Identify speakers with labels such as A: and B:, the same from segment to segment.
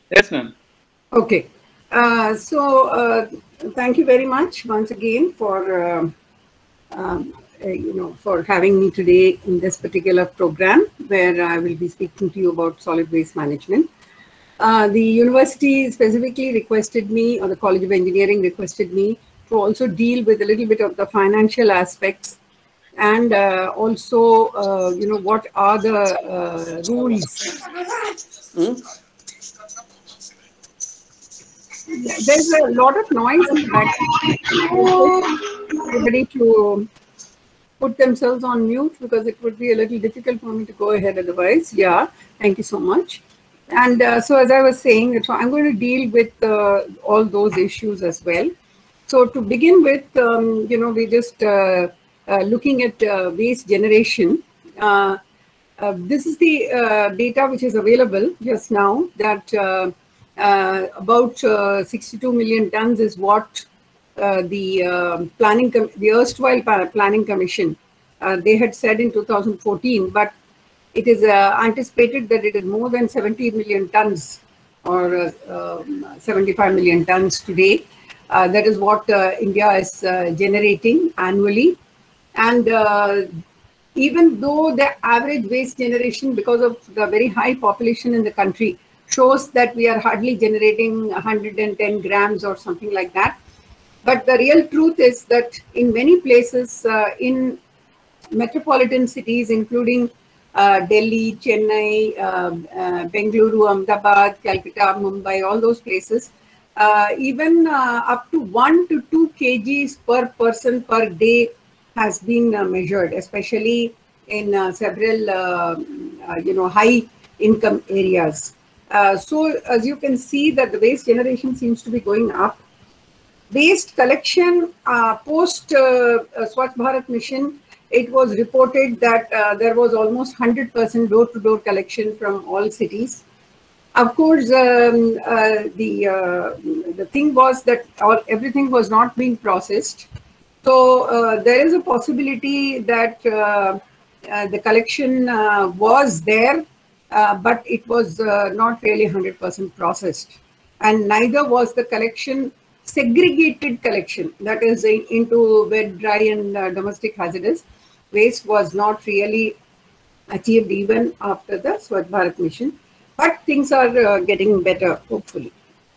A: Yes, ma'am.
B: Okay. Thank you very much once again for for having me today in this particular program where I will be speaking to you about solid waste management. The university specifically requested me, or the College of Engineering requested me, to also deal with a little bit of the financial aspects and also, what are the rules. There's a lot of noise in the background. I request everybody to put themselves on mute because it would be a little difficult for me to go ahead otherwise. Yeah, thank you so much. And so, as I was saying, so I'm going to deal with all those issues as well. So, to begin with, we're just looking at waste generation. This is the data which is available just now, that about 62 million tons is what the erstwhile planning commission, they had said in 2014, but it is anticipated that it is more than 70 million tons, or 75 million tons today. That is what India is generating annually. And even though the average waste generation, because of the very high population in the country, shows that we are hardly generating 110 grams or something like that. But the real truth is that in many places, in metropolitan cities, including Delhi, Chennai, Bengaluru, Ahmedabad, Calcutta, Mumbai, all those places, even up to 1 to 2 kgs per person per day has been measured, especially in several, high income areas. So as you can see that the waste generation seems to be going up. Waste collection post Swachh Bharat mission, it was reported that there was almost 100% door-to-door collection from all cities. Of course, the thing was that everything was not being processed. So there is a possibility that the collection was there, but it was not really 100% processed. And neither was the collection segregated collection, that is into wet, dry, and domestic hazardous waste, was not really achieved even after the Swachh Bharat mission. But things are getting better, hopefully.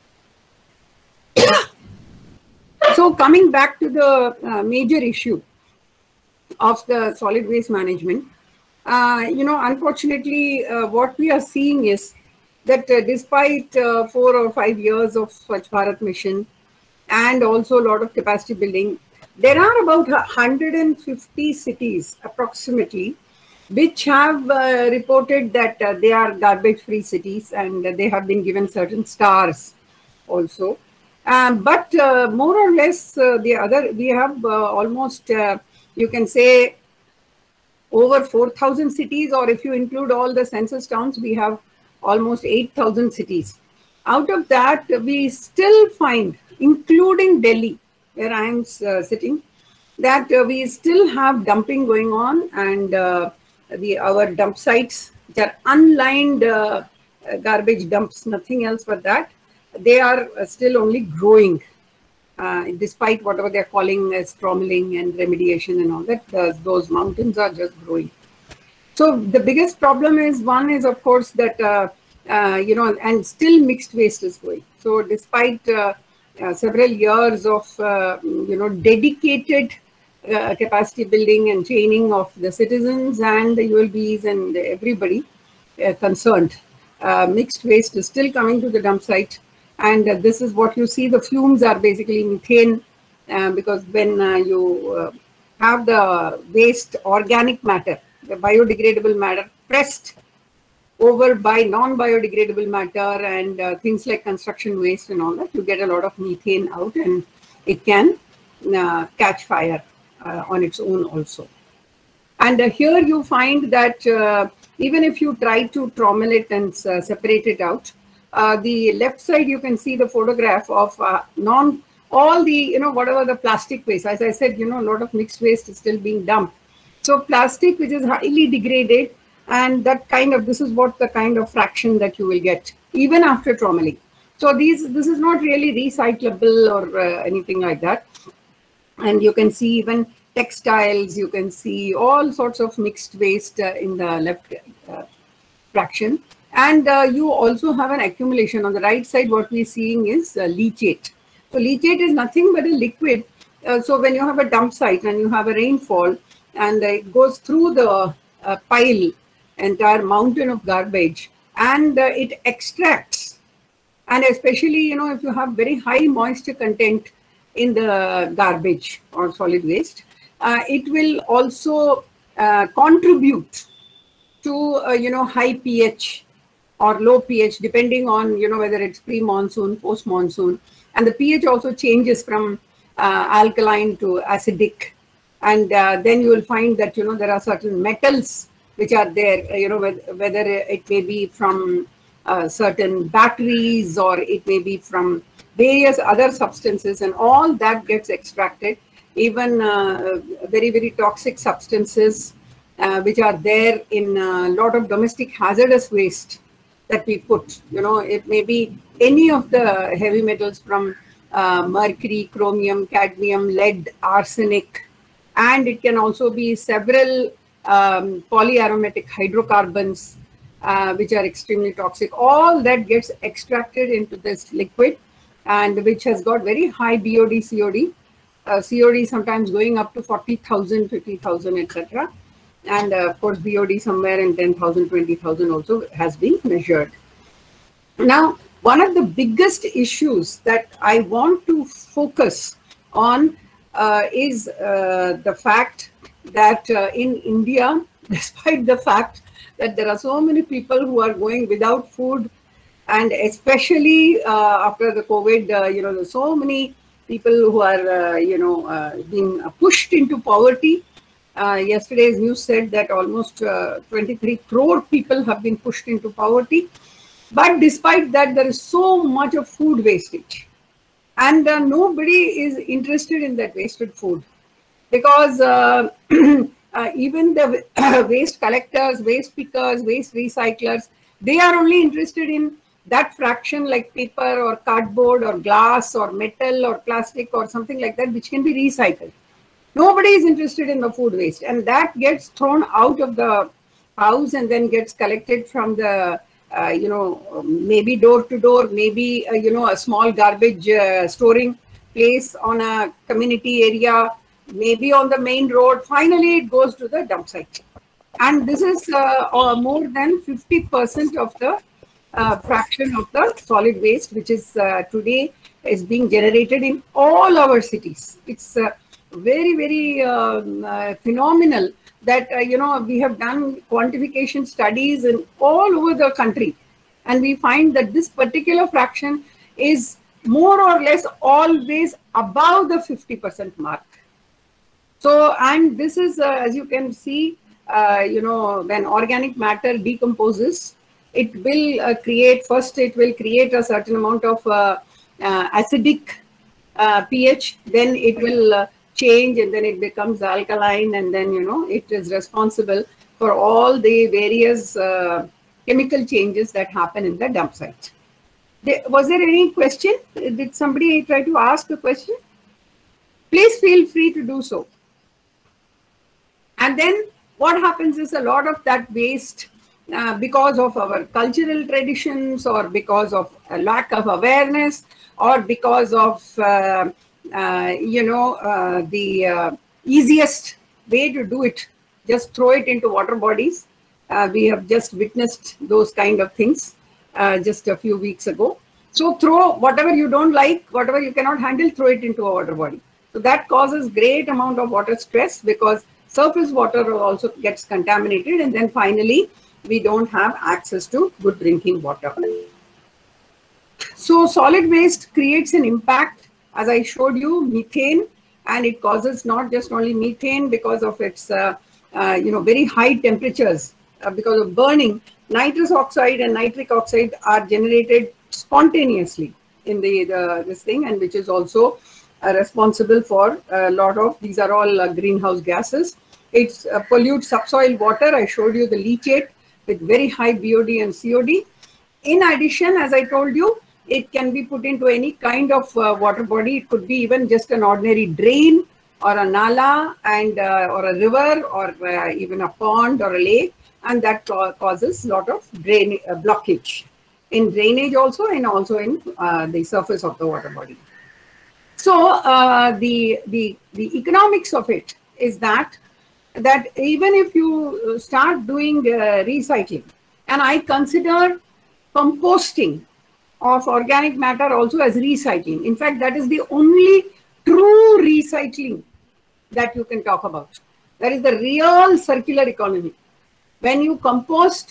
B: So coming back to the major issue of the solid waste management, unfortunately, what we are seeing is that despite 4 or 5 years of Swachh Bharat mission and also a lot of capacity building, there are about 150 cities approximately which have reported that they are garbage-free cities, and they have been given certain stars also. But more or less, we have almost, you can say, over 4,000 cities, or if you include all the census towns, we have almost 8,000 cities. Out of that, we still find, including Delhi, where I am sitting, that we still have dumping going on, and our dump sites, which are unlined garbage dumps, nothing else but that, they are still only growing, despite whatever they're calling as trommeling and remediation and all that. Those mountains are just growing. So the biggest problem is, one is, of course, that, and still mixed waste is going. So despite several years of, dedicated capacity building and training of the citizens and the ULBs and everybody concerned, mixed waste is still coming to the dump site. And this is what you see. The fumes are basically methane, because when you have the waste organic matter, the biodegradable matter, pressed over by non-biodegradable matter and things like construction waste and all that, you get a lot of methane out, and it can catch fire on its own also. And here you find that even if you try to trommel it and separate it out, the left side, you can see the photograph of all the, whatever the plastic waste. As I said, a lot of mixed waste is still being dumped. So plastic, which is highly degraded, and that kind of, this is what the kind of fraction that you will get. even after trommling. So this is not really recyclable or anything like that. And you can see even textiles, you can see all sorts of mixed waste in the left fraction. And you also have an accumulation. On the right side, what we're seeing is leachate. So leachate is nothing but a liquid. So when you have a dump site and you have a rainfall and it goes through the pile, entire mountain of garbage, and it extracts. And especially, you know, if you have very high moisture content in the garbage or solid waste, it will also contribute to, you know, high pH or low pH, depending on, you know, whether it's pre-monsoon, post-monsoon. And the pH also changes from alkaline to acidic. And then you will find that, you know, there are certain metals which are there, you know, whether it may be from certain batteries or it may be from various other substances, and all that gets extracted. Even very, very toxic substances which are there in a lot of domestic hazardous waste that we put. You know, it may be any of the heavy metals from mercury, chromium, cadmium, lead, arsenic, and it can also be several polyaromatic hydrocarbons which are extremely toxic. All that gets extracted into this liquid, and which has got very high BOD, COD. COD sometimes going up to 40,000, 50,000, etc. And of course, BOD somewhere in 10,000, 20,000 also has been measured. Now, one of the biggest issues that I want to focus on is the fact that in India, despite the fact that there are so many people who are going without food, and especially after the COVID, you know, there's so many people who are, you know, being pushed into poverty. Yesterday's news said that almost 23 crore people have been pushed into poverty. But despite that, there is so much of food wastage. And nobody is interested in that wasted food, because even the waste collectors, waste pickers, waste recyclers, they are only interested in that fraction, like paper or cardboard or glass or metal or plastic or something like that, which can be recycled. Nobody is interested in the food waste, and that gets thrown out of the house and then gets collected from the, you know, maybe door to door, maybe, you know, a small garbage storing place on a community area, maybe on the main road. Finally, it goes to the dump site. And this is more than 50% of the fraction of the solid waste, which is today is being generated in all our cities. It's very, very phenomenal that, you know, we have done quantification studies in all over the country. And we find that this particular fraction is more or less always above the 50% mark. So, and this is, as you can see, you know, when organic matter decomposes, it will create, first it will create a certain amount of acidic pH, then it will change, and then it becomes alkaline, and then, you know, it is responsible for all the various chemical changes that happen in the dump site. Was there any question? Did somebody try to ask a question? Please feel free to do so. And then what happens is a lot of that waste, because of our cultural traditions, or because of a lack of awareness, or because of, you know, the easiest way to do it, just throw it into water bodies. We have just witnessed those kind of things just a few weeks ago. So throw whatever you don't like, whatever you cannot handle, throw it into a water body. So that causes great amount of water stress, because surface water also gets contaminated, and then finally we don't have access to good drinking water. So solid waste creates an impact, as I showed you, methane, and it causes not just only methane because of its you know, very high temperatures, because of burning. Nitrous oxide and nitric oxide are generated spontaneously in this thing, and which is also responsible for a lot of, these are all greenhouse gases. It pollutes subsoil water. I showed you the leachate with very high BOD and COD. In addition, as I told you, it can be put into any kind of water body. It could be even just an ordinary drain or a nala and or a river or even a pond or a lake, and that causes a lot of drain blockage in drainage also, and also in the surface of the water body. So the economics of it is that even if you start doing recycling, and I consider composting of organic matter also as recycling. In fact, that is the only true recycling that you can talk about. That is the real circular economy. When you compost,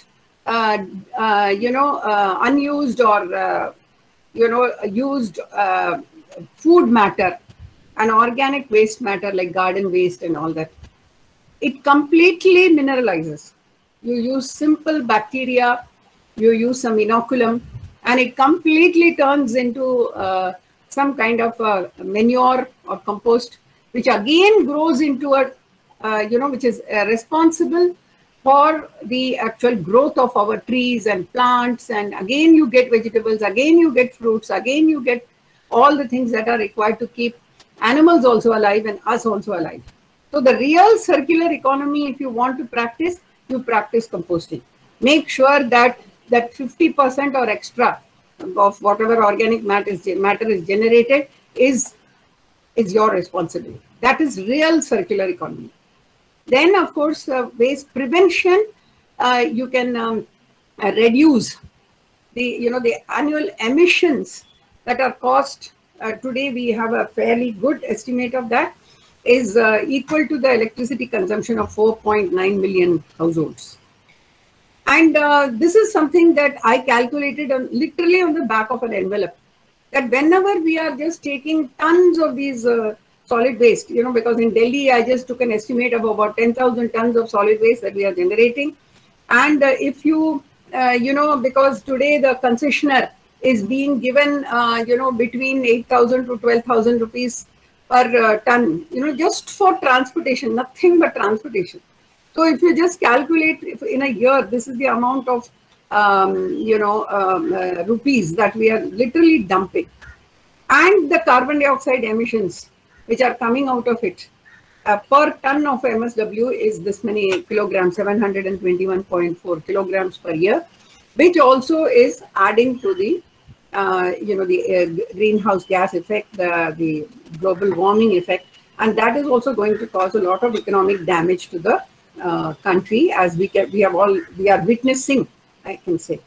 B: unused or used food matter and organic waste matter like garden waste and all that, it completely mineralizes. You use simple bacteria, you use some inoculum, and it completely turns into some kind of manure or compost, which again grows into a, which is responsible for the actual growth of our trees and plants. And again, you get vegetables, again, you get fruits, again, you get all the things that are required to keep animals also alive and us also alive. So the real circular economy, if you want to practice, you practice composting. Make sure that 50% or extra of whatever organic matter is generated is your responsibility. That is real circular economy. Then, of course, waste prevention. You can reduce the annual emissions that are caused. Today, we have a fairly good estimate of that, is equal to the electricity consumption of 4.9 million households. And this is something that I calculated literally on the back of an envelope, that whenever we are just taking tons of these solid waste, because in Delhi, I just took an estimate of about 10,000 tons of solid waste that we are generating. And if you, because today the concessionaire is being given, between 8,000 to 12,000 rupees per ton, just for transportation, nothing but transportation. So if you just calculate in a year, this is the amount of, rupees that we are literally dumping. And the carbon dioxide emissions, which are coming out of it, per ton of MSW is this many kilograms, 721.4 kilograms per year, which also is adding to the greenhouse gas effect, the global warming effect, and that is also going to cause a lot of economic damage to the country, as we are witnessing, I can say.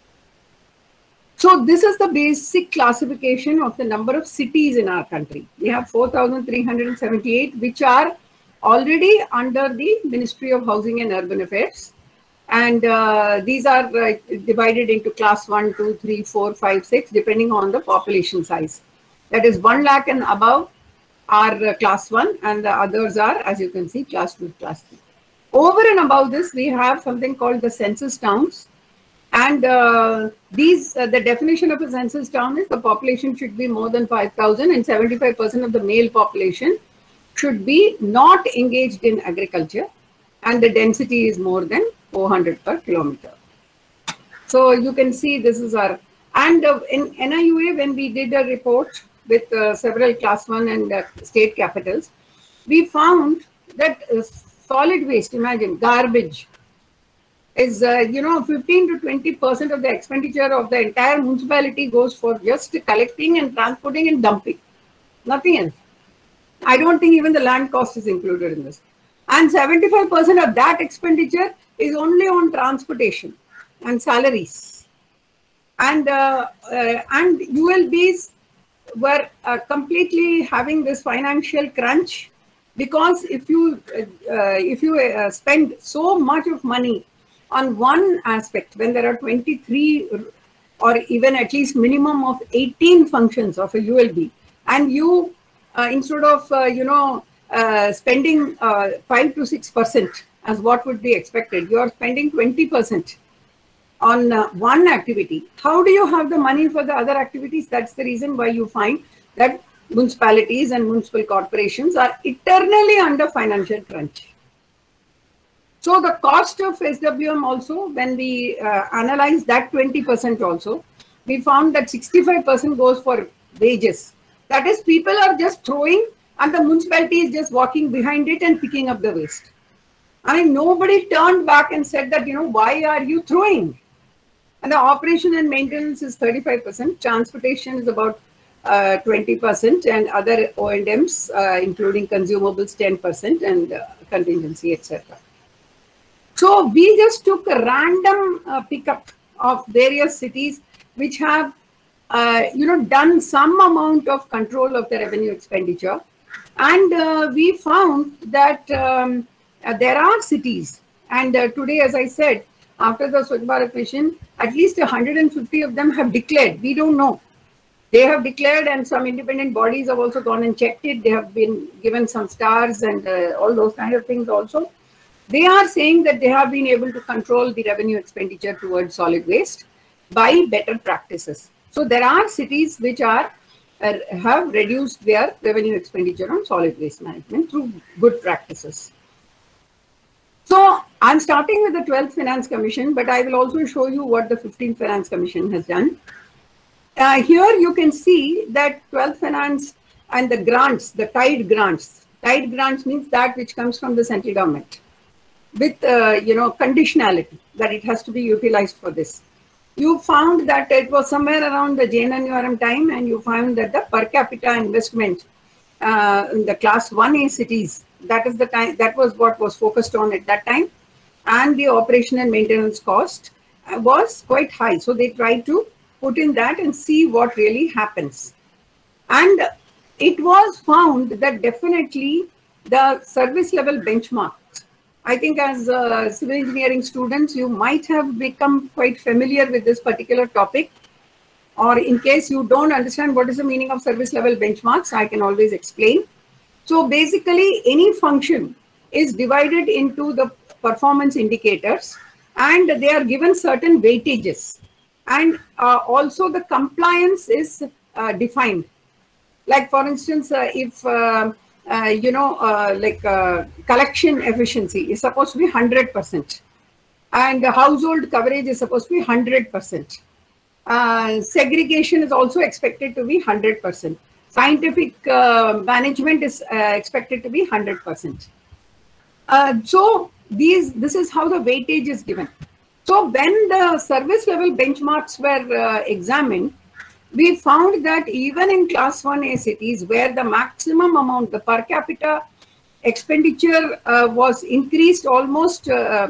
B: So this is the basic classification of the number of cities in our country. We have 4,378, which are already under the Ministry of Housing and Urban Affairs. And these are divided into class 1, 2, 3, 4, 5, 6, depending on the population size. That is 1 lakh and above are class 1, and the others are, as you can see, class 2, class 3. Over and above this, we have something called the census towns. And the definition of a census town is the population should be more than 5,000 and 75% of the male population should be not engaged in agriculture, and the density is more than 400 per kilometer. So you can see this is our, and in NIUA, when we did a report with several class 1 and state capitals, we found that solid waste, imagine garbage, is 15 to 20% of the expenditure of the entire municipality goes for just collecting and transporting and dumping, nothing else. I don't think even the land cost is included in this. And 75% of that expenditure is only on transportation and salaries. And ULBs were completely having this financial crunch, because if you spend so much of money on one aspect, when there are 23 or even at least minimum of 18 functions of a ULB, and you instead of spending 5 to 6% as what would be expected, you are spending 20% on one activity. How do you have the money for the other activities? That's the reason why you find that municipalities and municipal corporations are eternally under financial crunch. So the cost of SWM also, when we analyzed that 20% also, we found that 65% goes for wages. That is, people are just throwing and the municipality is just walking behind it and picking up the waste. I mean, nobody turned back and said that, why are you throwing? And the operation and maintenance is 35%, transportation is about 20%, and other O&Ms, including consumables, 10%, and contingency, etc. So we just took a random pickup of various cities which have, done some amount of control of the revenue expenditure, and we found that there are cities, and today, as I said, after the Swachh Bharat Mission, at least 150 of them have declared. We don't know. They have declared, and some independent bodies have also gone and checked it. They have been given some stars and all those kind of things also. They are saying that they have been able to control the revenue expenditure towards solid waste by better practices. So there are cities which are have reduced their revenue expenditure on solid waste management through good practices. So I'm starting with the 12th Finance Commission, but I will also show you what the 15th Finance Commission has done. Here you can see that 12th Finance and the grants, the tied grants. Tied grants means that which comes from the central government, with conditionality that it has to be utilized for this. You found that it was somewhere around the JNNURM time, and you found that the per capita investment in the class 1A cities, that is the time, that was what was focused on at that time, and the operation and maintenance cost was quite high. So they tried to put in that and see what really happens. And it was found that definitely the service level benchmark, I think as civil engineering students, you might have become quite familiar with this particular topic. Or in case you don't understand what is the meaning of service level benchmarks, I can always explain. So basically, any function is divided into the performance indicators, and they are given certain weightages. And also the compliance is defined. Like for instance, if collection efficiency is supposed to be 100%, and household coverage is supposed to be 100%. Segregation is also expected to be 100%. Scientific management is expected to be 100%. So this is how the weightage is given. So when the service level benchmarks were examined, we found that even in class 1A cities, where the maximum amount, the per capita expenditure was increased almost, up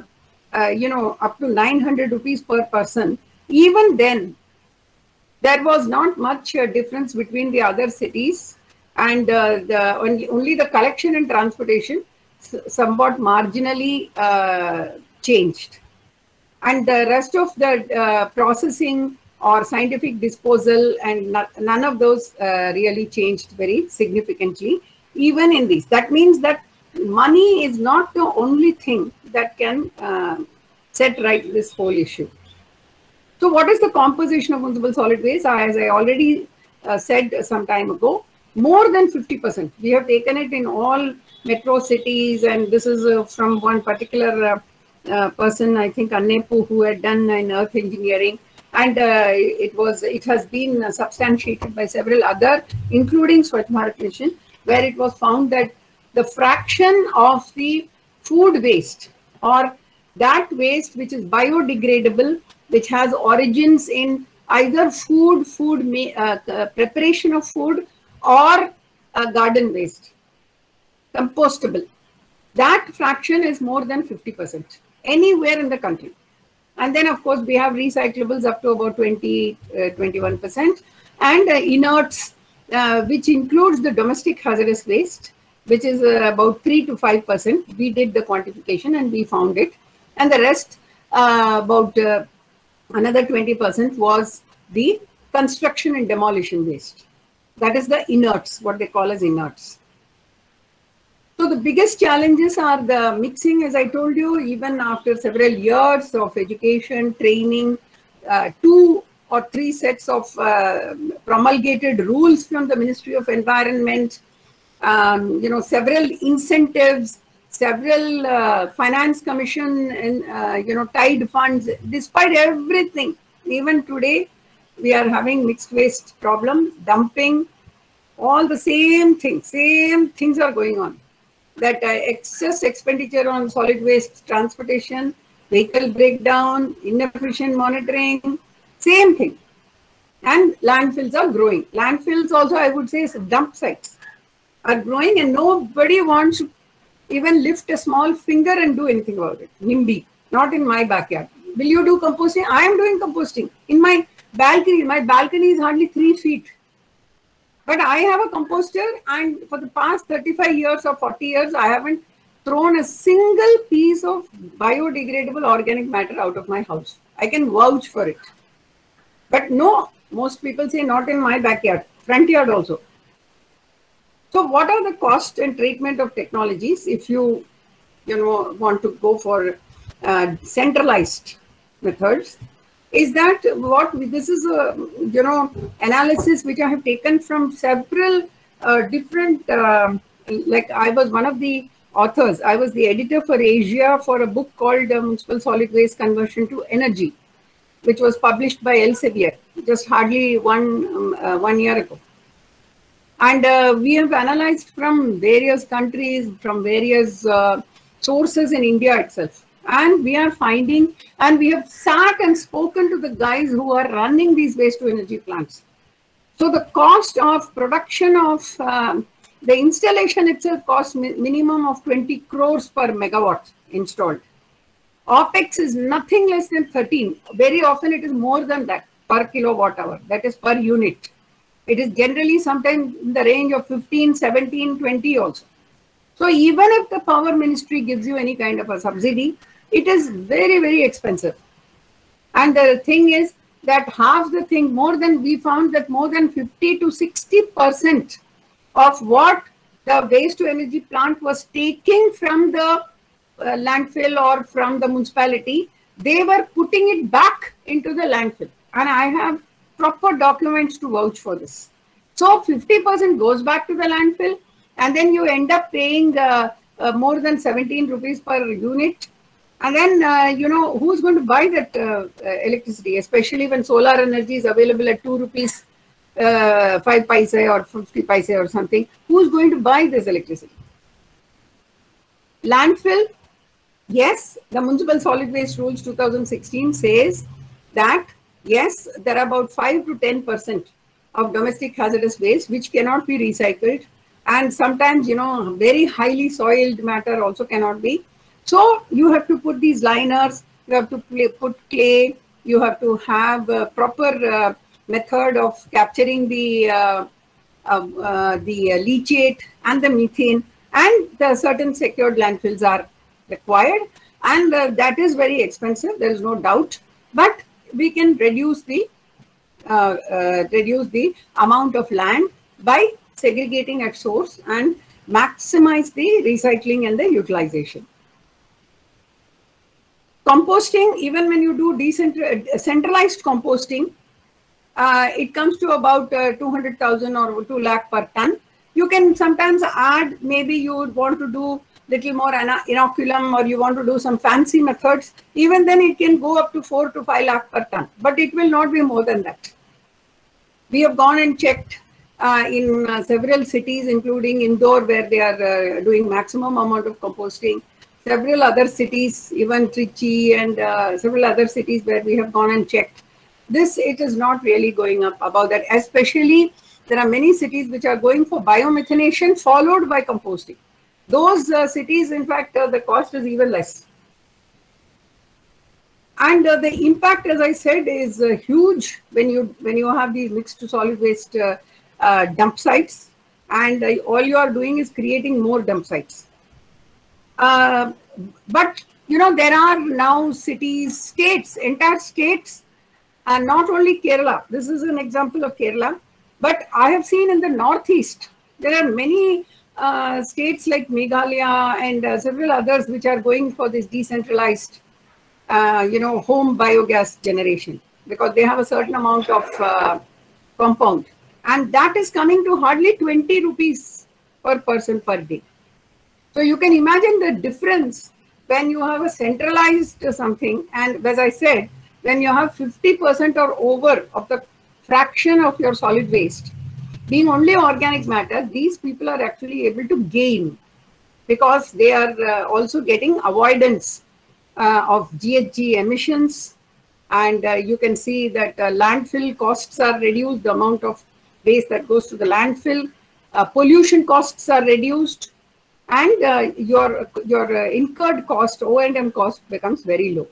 B: to 900 rupees per person, even then, there was not much difference between the other cities, and only the collection and transportation somewhat marginally changed. And the rest of the processing or scientific disposal and none of those really changed very significantly, even in these. That means that money is not the only thing that can set right this whole issue. So what is the composition of municipal solid waste? As I already said some time ago, more than 50%. We have taken it in all metro cities, and this is from one particular person, I think Annepu, who had done in earth engineering, and it has been substantiated by several other, including Swachh Bharat Mission, where it was found that the fraction of the food waste, or that waste which is biodegradable, which has origins in either preparation of food or garden waste, compostable, that fraction is more than 50% anywhere in the country. And then of course we have recyclables up to about 21%, and inerts, which includes the domestic hazardous waste, which is about 3 to 5%. We did the quantification and we found it, and the rest about another 20% was the construction and demolition waste. That is the inerts, what they call as inerts. So the biggest challenges are the mixing, as I told you, even after several years of education, training, 2 or 3 sets of promulgated rules from the Ministry of Environment, several incentives, several finance commission and tied funds. Despite everything, even today, we are having mixed waste problem, dumping, all the same things are going on. That excess expenditure on solid waste transportation, vehicle breakdown, inefficient monitoring, same thing. And landfills are growing. Landfills also, I would say, dump sites are growing, and nobody wants to even lift a small finger and do anything about it. NIMBY, not in my backyard. Will you do composting? I am doing composting in my balcony. My balcony is hardly 3 feet. But I have a composter, and for the past 35 years or 40 years, I haven't thrown a single piece of biodegradable organic matter out of my house. I can vouch for it. But no, most people say not in my backyard, front yard also. So what are the cost and treatment of technologies if you want to go for centralized methods? Is that this is a analysis which I have taken from several different, like I was one of the authors. I was the editor for Asia for a book called Municipal Solid Waste Conversion to Energy, which was published by Elsevier just hardly one year ago. And we have analyzed from various countries, from various sources in India itself. And we are finding, and we have sat and spoken to the guys who are running these waste to energy plants. So the cost of production of the installation itself costs minimum of 20 crores per megawatt installed. OPEX is nothing less than 13. Very often it is more than that per kilowatt hour. That is per unit. It is generally sometimes in the range of 15, 17, 20 also. So even if the power ministry gives you any kind of a subsidy, it is very, very expensive. And the thing is that we found that more than 50 to 60% of what the waste to energy plant was taking from the landfill or from the municipality, they were putting it back into the landfill. And I have proper documents to vouch for this. So 50% goes back to the landfill, and then you end up paying more than 17 rupees per unit. And then, who's going to buy that electricity, especially when solar energy is available at 2 rupees, 5 paise or 50 paise or something. Who's going to buy this electricity? Landfill, yes, the Municipal Solid Waste Rules 2016 says that, yes, there are about 5 to 10% of domestic hazardous waste which cannot be recycled. And sometimes, very highly soiled matter also cannot be. So you have to put these liners, you have to put clay, you have to have a proper method of capturing the leachate and the methane, and the certain secured landfills are required. And that is very expensive, there is no doubt. But we can reduce the amount of land by segregating at source and maximize the recycling and the utilization. Composting, even when you do centralized composting, it comes to about 200,000 or 2 lakh per ton. You can sometimes add, maybe you would want to do little more inoculum, or you want to do some fancy methods. Even then it can go up to 4 to 5 lakh per ton, but it will not be more than that. We have gone and checked in several cities, including Indore, where they are doing maximum amount of composting. Several other cities, even Trichy and several other cities where we have gone and checked. It is not really going up above that. Especially, there are many cities which are going for biomethanation followed by composting. Those cities, in fact, the cost is even less. And the impact, as I said, is huge when you have these mixed to solid waste dump sites, and all you are doing is creating more dump sites. But there are now cities, states, entire states, and not only Kerala. This is an example of Kerala, but I have seen in the Northeast, there are many states like Meghalaya and several others which are going for this decentralized, home biogas generation, because they have a certain amount of compound, and that is coming to hardly 20 rupees per person per day. So you can imagine the difference when you have a centralized something, and as I said, when you have 50% or over of the fraction of your solid waste being only organic matter, these people are actually able to gain, because they are also getting avoidance of GHG emissions. And you can see that landfill costs are reduced, the amount of waste that goes to the landfill, pollution costs are reduced, and your incurred cost, O&M cost, becomes very low.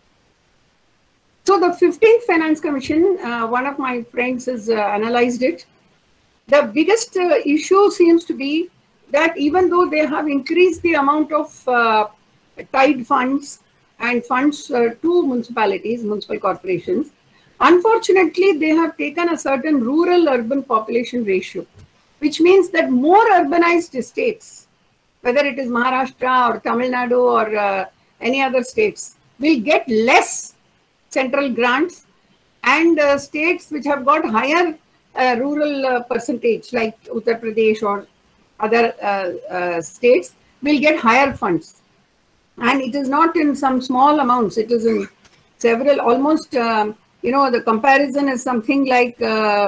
B: So the 15th Finance Commission, one of my friends has analyzed it. The biggest issue seems to be that even though they have increased the amount of tide funds and funds to municipalities, municipal corporations, unfortunately, they have taken a certain rural-urban population ratio, which means that more urbanized states, whether it is Maharashtra or Tamil Nadu or any other states, will get less central grants, and states which have got higher rural percentage like Uttar Pradesh or other states will get higher funds. And it is not in some small amounts, it is in several, almost, the comparison is something like,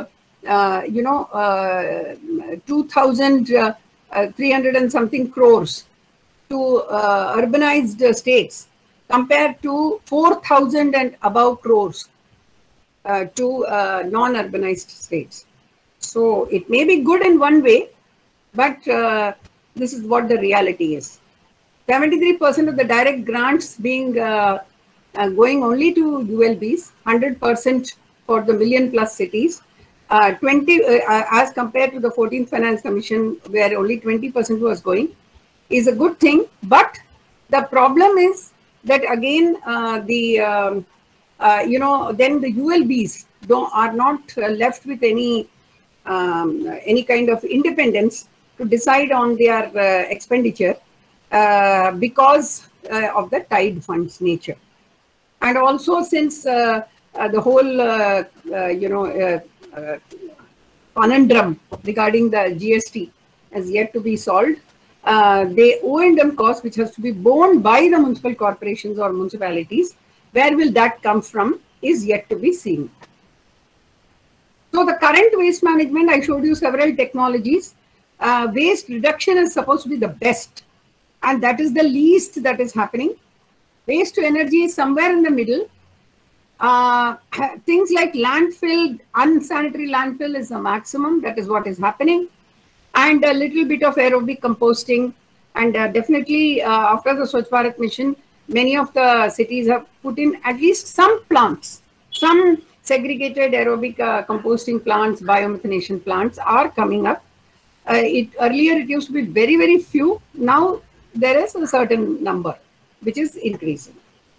B: 2,300 and something crores to urbanized states compared to 4,000 and above crores to non-urbanized states. So it may be good in one way, but this is what the reality is. 73% of the direct grants being going only to ULBs, 100% for the million plus cities, 20 as compared to the 14th Finance Commission where only 20% was going, is a good thing. But the problem is that again then the ULBs are not left with any kind of independence to decide on their expenditure because of the tide funds nature. And also, since the whole conundrum regarding the GST has yet to be solved, the O&M cost, which has to be borne by the municipal corporations or municipalities, where will that come from, is yet to be seen. So the current waste management, I showed you several technologies. Waste reduction is supposed to be the best, and that is the least that is happening. Waste to energy is somewhere in the middle. Things like landfill, unsanitary landfill is the maximum, that is what is happening. And a little bit of aerobic composting. And definitely after the Swachh Bharat mission, many of the cities have put in at least some plants, some segregated aerobic composting plants, biomethanation plants are coming up. Earlier it used to be very, very few. Now there is a certain number which is increasing.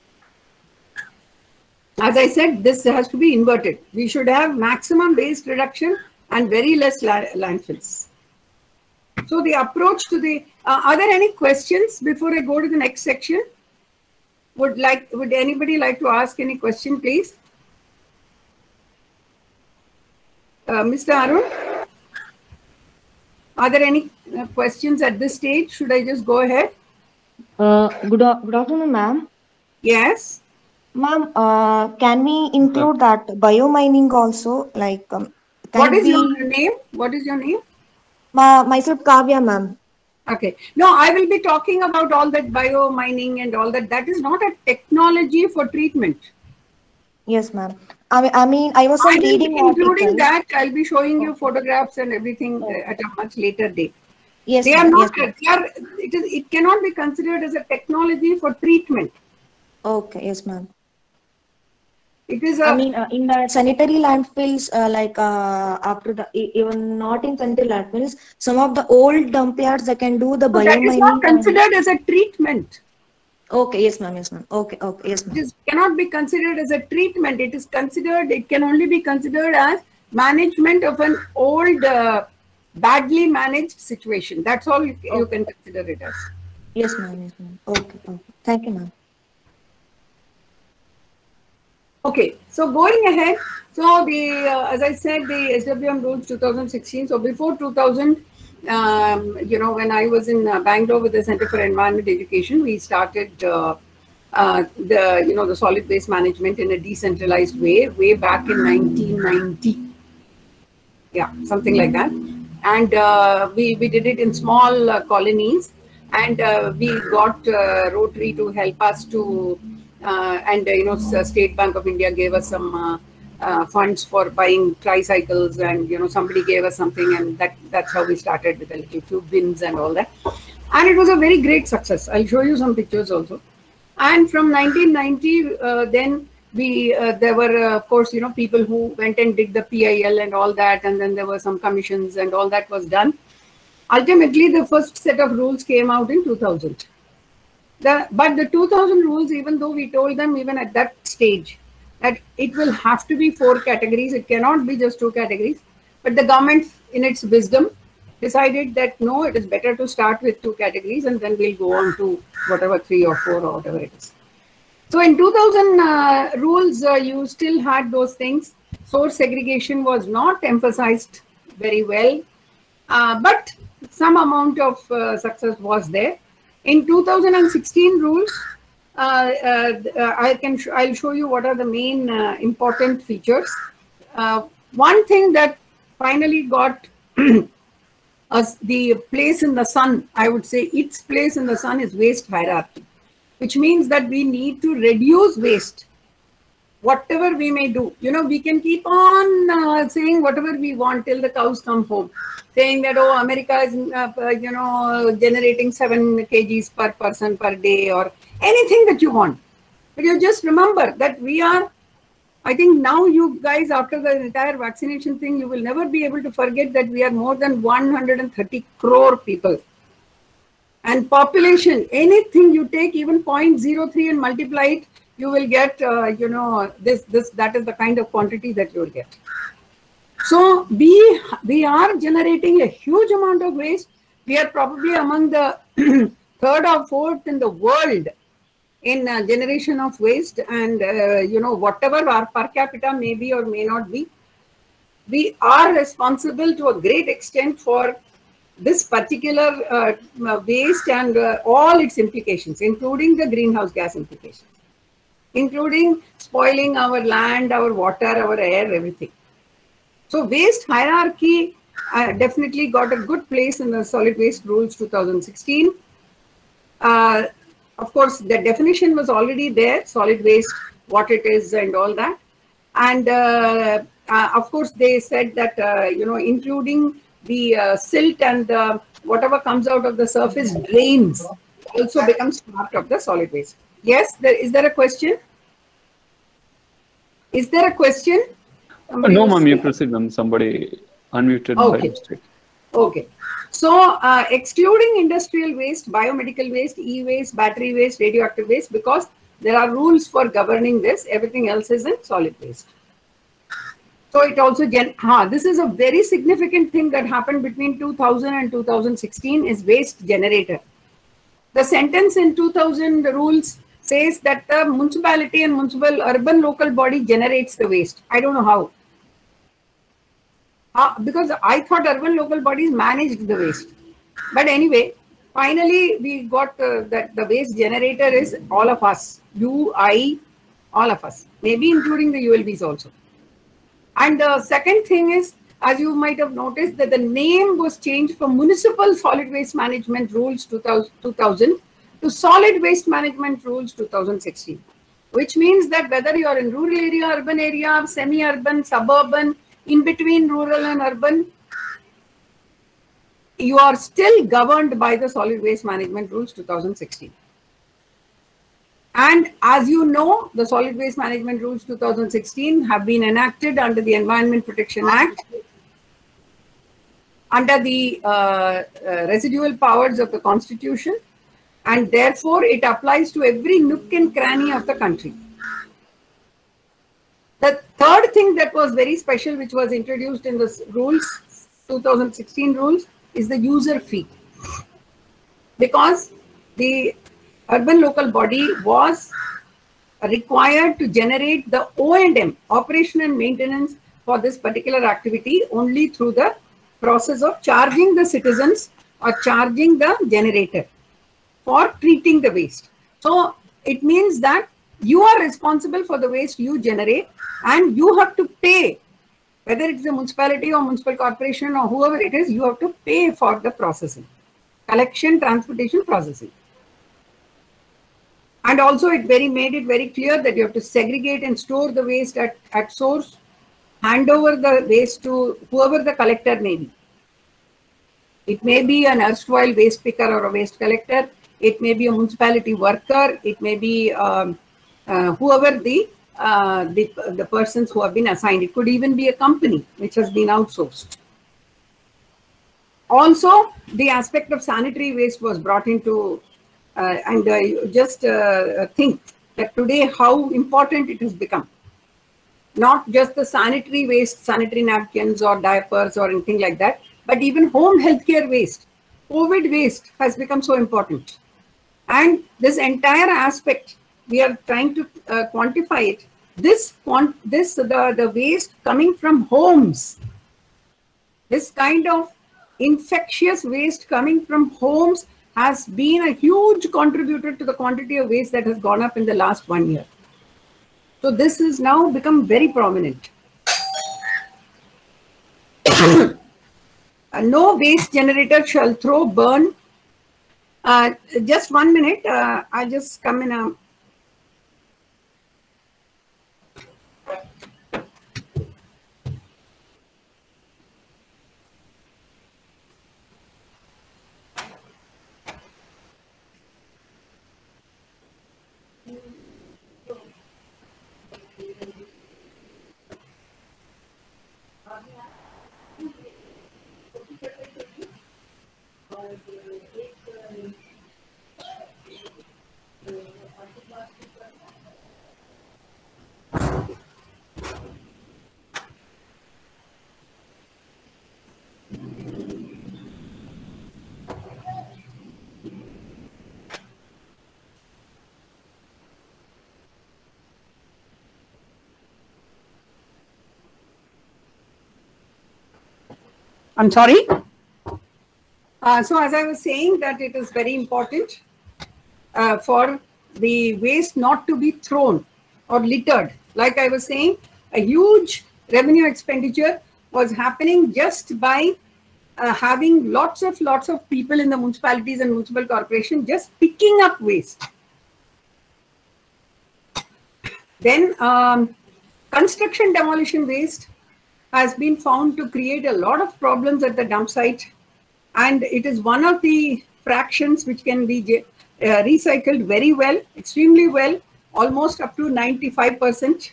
B: As I said, this has to be inverted. We should have maximum waste reduction and very less landfills. So the approach to the, are there any questions before I go to the next section? Would anybody like to ask any question, please? Mr. Arun, are there any questions at this stage? Should I just go ahead?
A: Good afternoon, ma'am.
B: Yes.
A: Ma'am, can we include that biomining also? Like,
B: what is your name? What is your name?
A: Myself, Kavya, ma'am.
B: Okay. No, I will be talking about all that biomining and all that. That is not a technology for treatment.
A: Yes, ma'am. I mean, I was reading.
B: Including that, I'll be showing you photographs and everything at a much later date.
A: Yes,
B: they are not. Yes, it cannot be considered as a technology for treatment.
A: Okay. Yes, ma'am.
B: It is.
A: I mean, in the sanitary landfills, after the even not in sanitary landfills, some of the old dump yards they can do the biomining. That is
B: not considered as a treatment.
A: Okay. Yes, ma'am. Yes, ma'am. Okay. Okay. Yes, ma'am.
B: It cannot be considered as a treatment. It is considered. It can only be considered as management of an old, badly managed situation. That's all you can consider it as.
A: Yes, ma'am. Yes, ma'am. Okay. Okay. Thank you, ma'am.
B: Okay, so going ahead, so the as I said, the SWM rules 2016. So before 2000, you know, when I was in Bangalore with the Center for Environment Education, we started the solid waste management in a decentralized way back in 1990. Yeah, something like that. And we did it in small colonies, and we got Rotary to help us to, and State Bank of India gave us some funds for buying tricycles, and somebody gave us something, and that's how we started with a little few bins and all that. And it was a very great success. I'll show you some pictures also. And from 1990, then there were, of course, people who went and did the PIL and all that, and then there were some commissions and all that was done. Ultimately, the first set of rules came out in 2000. But the 2000 rules, even though we told them even at that stage that it will have to be 4 categories, it cannot be just 2 categories, but the government, in its wisdom, decided that no, it is better to start with 2 categories, and then we'll go on to whatever 3 or 4 or whatever it is. So in 2000 rules, you still had those things. Source segregation was not emphasized very well, but some amount of success was there. In 2016 rules, I'll show you what are the main important features. One thing that finally got us the place in the sun, I would say its place in the sun, is waste hierarchy, which means that we need to reduce waste, whatever we may do. We can keep on saying whatever we want till the cows come home, saying that, oh, America is, generating 7 kgs per person per day, or anything that you want. But you just remember that we are, I think now you guys, after the entire vaccination thing, you will never be able to forget that we are more than 130 crore people. And population, anything you take, even 0.03 and multiply it, you will get, that is the kind of quantity that you will get. So we are generating a huge amount of waste. We are probably among the 3rd or 4th in the world in generation of waste, and whatever our per capita may be or may not be, we are responsible to a great extent for this particular waste and all its implications, including the greenhouse gas implications, including spoiling our land, our water, our air, everything. So waste hierarchy definitely got a good place in the Solid Waste Rules 2016. Of course, the definition was already there, solid waste, what it is and all that. And of course, they said that, including the silt and whatever comes out of the surface drains also becomes part of the solid waste. Yes, is there a question? Is there a question?
C: No, ma'am, you proceed, ma'am. Somebody unmuted by mistake.
B: Okay. So, excluding industrial waste, biomedical waste, e-waste, battery waste, radioactive waste, because there are rules for governing this, everything else is in solid waste. So, it also, this is a very significant thing that happened between 2000 and 2016 is waste generator. The sentence in 2000 rules says that the municipality and municipal urban local body generates the waste. I don't know how. Because I thought urban local bodies managed the waste. But anyway, finally we got that the waste generator is all of us. You, I, all of us. Maybe including the ULBs also. And the second thing is, as you might have noticed, that the name was changed from Municipal Solid Waste Management Rules 2000 to Solid Waste Management Rules 2016. Which means that whether you are in rural area, urban area, semi-urban, suburban, in between rural and urban, you are still governed by the Solid Waste Management Rules 2016. And as you know, the Solid Waste Management Rules 2016 have been enacted under the Environment Protection Act, under the residual powers of the Constitution, and therefore it applies to every nook and cranny of the country. The third thing that was very special, which was introduced in the rules, 2016 rules, is the user fee. Because the urban local body was required to generate the O&M, operation and maintenance, for this particular activity only through the process of charging the citizens or charging the generator for treating the waste. So it means that you are responsible for the waste you generate and you have to pay, whether it's a municipality or municipal corporation or whoever it is, you have to pay for the processing, collection, transportation, processing. And also it made it very clear that you have to segregate and store the waste at source, hand over the waste to whoever the collector may be. It may be an erstwhile waste picker or a waste collector. It may be a municipality worker. It may be whoever the persons who have been assigned. It could even be a company which has been outsourced. Also, the aspect of sanitary waste was brought into, just think that today how important it has become. Not just the sanitary waste, sanitary napkins or diapers or anything like that, but even home healthcare waste, COVID waste has become so important. And this entire aspect, we are trying to quantify it. The waste coming from homes, this kind of infectious waste coming from homes has been a huge contributor to the quantity of waste that has gone up in the last 1 year. So this has now become very prominent. No waste generator shall throw, burn. Just 1 minute, I'll just come in a... I'm sorry. So as I was saying, that it is very important for the waste not to be thrown or littered. Like I was saying, a huge revenue expenditure was happening just by having lots of people in the municipalities and municipal corporation just picking up waste. Then construction demolition waste has been found to create a lot of problems at the dump site, and it is one of the fractions which can be recycled very well, extremely well, almost up to 95%.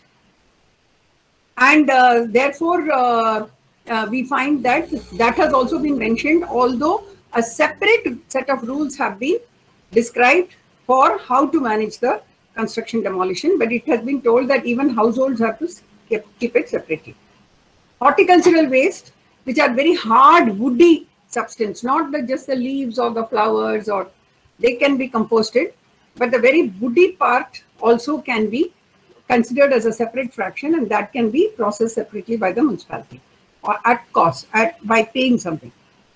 B: And therefore, we find that has also been mentioned, although a separate set of rules have been described for how to manage the construction demolition, but it has been told that even households have to keep it separately. Horticultural waste, which are very hard, woody substance, not just the leaves or the flowers, or they can be composted, but the very woody part also can be considered as a separate fraction, and that can be processed separately by the municipality or at cost, by paying something.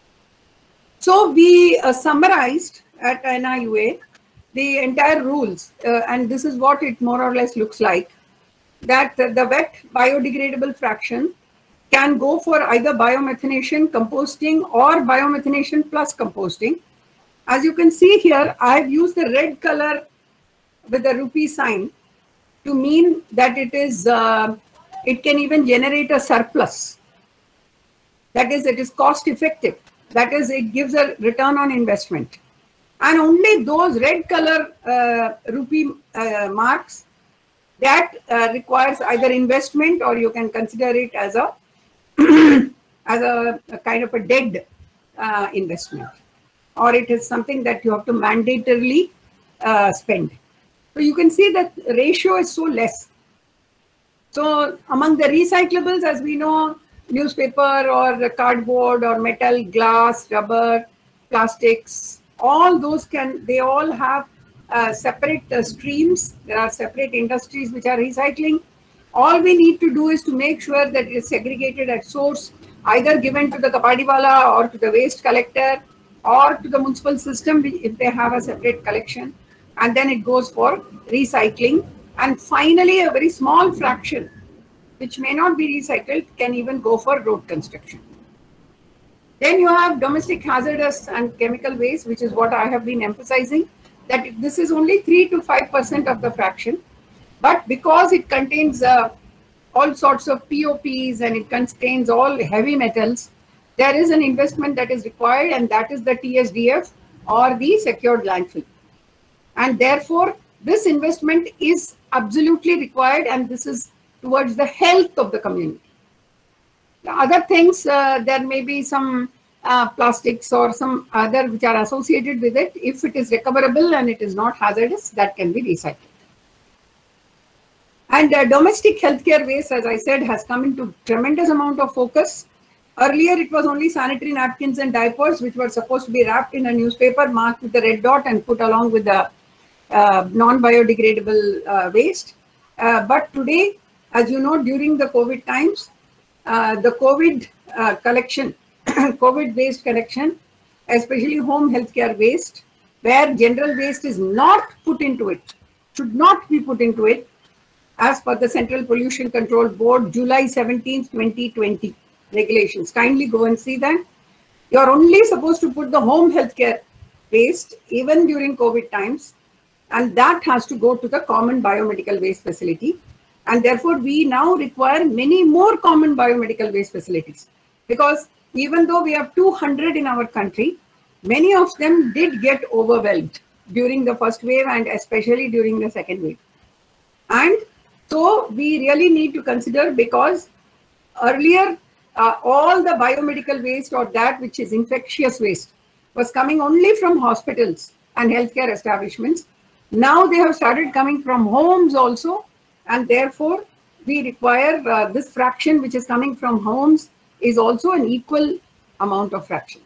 B: So we summarized at NIUA the entire rules, and this is what it more or less looks like, that the wet biodegradable fraction can go for either biomethanation, composting, or biomethanation plus composting. As you can see here, I have used the red color with the rupee sign to mean that it is, it can even generate a surplus. That is, it is cost effective. That is, it gives a return on investment. And only those red color rupee marks, that requires either investment, or you can consider it as a as a kind of a dead investment, or it is something that you have to mandatorily spend. So you can see that the ratio is so less. So among the recyclables, as we know, newspaper or cardboard or metal, glass, rubber, plastics, all those they all have separate streams. There are separate industries which are recycling. All we need to do is to make sure that it is segregated at source, either given to the Kapadiwala or to the waste collector or to the municipal system if they have a separate collection, and then it goes for recycling, and finally a very small fraction which may not be recycled can even go for road construction. Then you have domestic hazardous and chemical waste, which is what I have been emphasizing, that this is only 3 to 5% of the fraction, but because it contains all sorts of POPs and it contains all heavy metals, there is an investment that is required, and that is the TSDF or the secured landfill. And therefore, this investment is absolutely required, and this is towards the health of the community. The other things, there may be some plastics or some other which are associated with it. If it is recoverable and it is not hazardous, that can be recycled. And domestic healthcare waste, as I said, has come into tremendous amount of focus. Earlier, it was only sanitary napkins and diapers, which were supposed to be wrapped in a newspaper marked with the red dot and put along with the non-biodegradable waste. But today, as you know, during the COVID times, the COVID collection, COVID waste collection, especially home healthcare waste, where general waste is not put into it, should not be put into it, as per the Central Pollution Control Board, July 17, 2020 regulations. Kindly go and see that. You're only supposed to put the home healthcare waste, even during COVID times, and that has to go to the common biomedical waste facility. And therefore, we now require many more common biomedical waste facilities, because even though we have 200 in our country, many of them did get overwhelmed during the first wave and especially during the second wave. And so we really need to consider, because earlier all the biomedical waste or that which is infectious waste was coming only from hospitals and healthcare establishments. Now they have started coming from homes also, and therefore we require this fraction which is coming from homes is also an equal amount of fraction.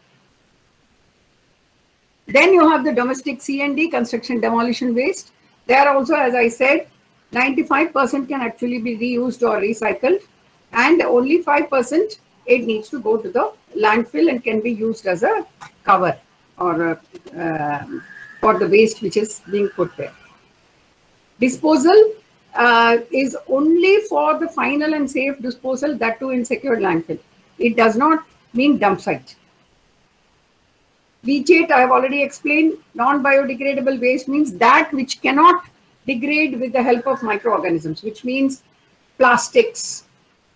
B: Then you have the domestic C&D, construction demolition waste. There also, as I said, 95% can actually be reused or recycled, and only 5% it needs to go to the landfill and can be used as a cover or for the waste which is being put there. Disposal is only for the final and safe disposal, that too in secured landfill. It does not mean dump site. Leachate, I have already explained. Non-biodegradable waste means that which cannot degrade with the help of microorganisms, which means plastics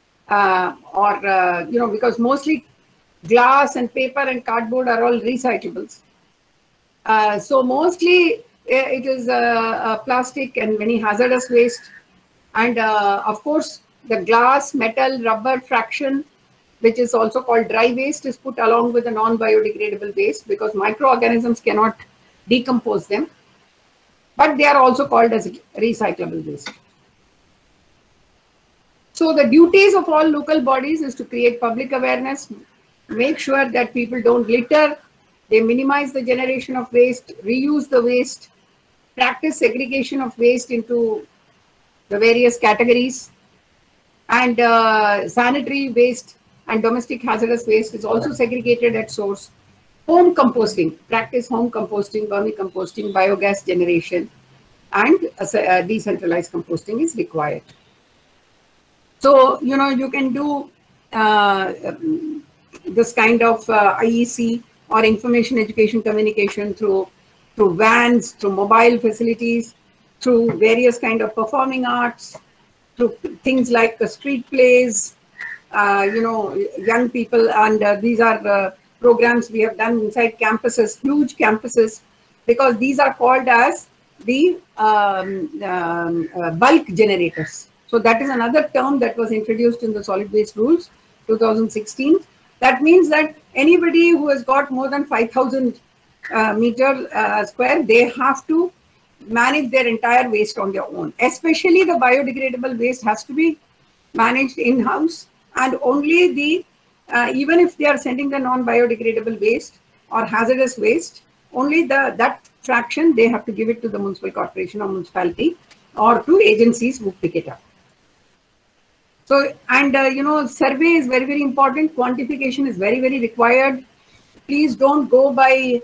B: because mostly glass and paper and cardboard are all recyclables. So mostly it is plastic and many hazardous waste. And of course, the glass, metal, rubber fraction, which is also called dry waste, is put along with the non-biodegradable waste because microorganisms cannot decompose them. But they are also called as recyclable waste. So the duties of all local bodies is to create public awareness, make sure that people don't litter, they minimize the generation of waste, reuse the waste, practice segregation of waste into the various categories, and sanitary waste and domestic hazardous waste is also segregated at source. Home composting, practice home composting, vermicomposting, biogas generation, and decentralized composting is required. So, you know, you can do this kind of IEC or information education communication through vans, through mobile facilities, through various kind of performing arts, through things like the street plays, young people, and these are programs we have done inside campuses, huge campuses, because these are called as the bulk generators. So that is another term that was introduced in the solid waste rules 2016. That means that anybody who has got more than 5,000 meter square, they have to manage their entire waste on their own. Especially the biodegradable waste has to be managed in-house, and only the, even if they are sending the non-biodegradable waste or hazardous waste, only that fraction they have to give it to the municipal corporation or municipality or to agencies who pick it up. So, and survey is very, very important. Quantification is very, very required. Please don't go by,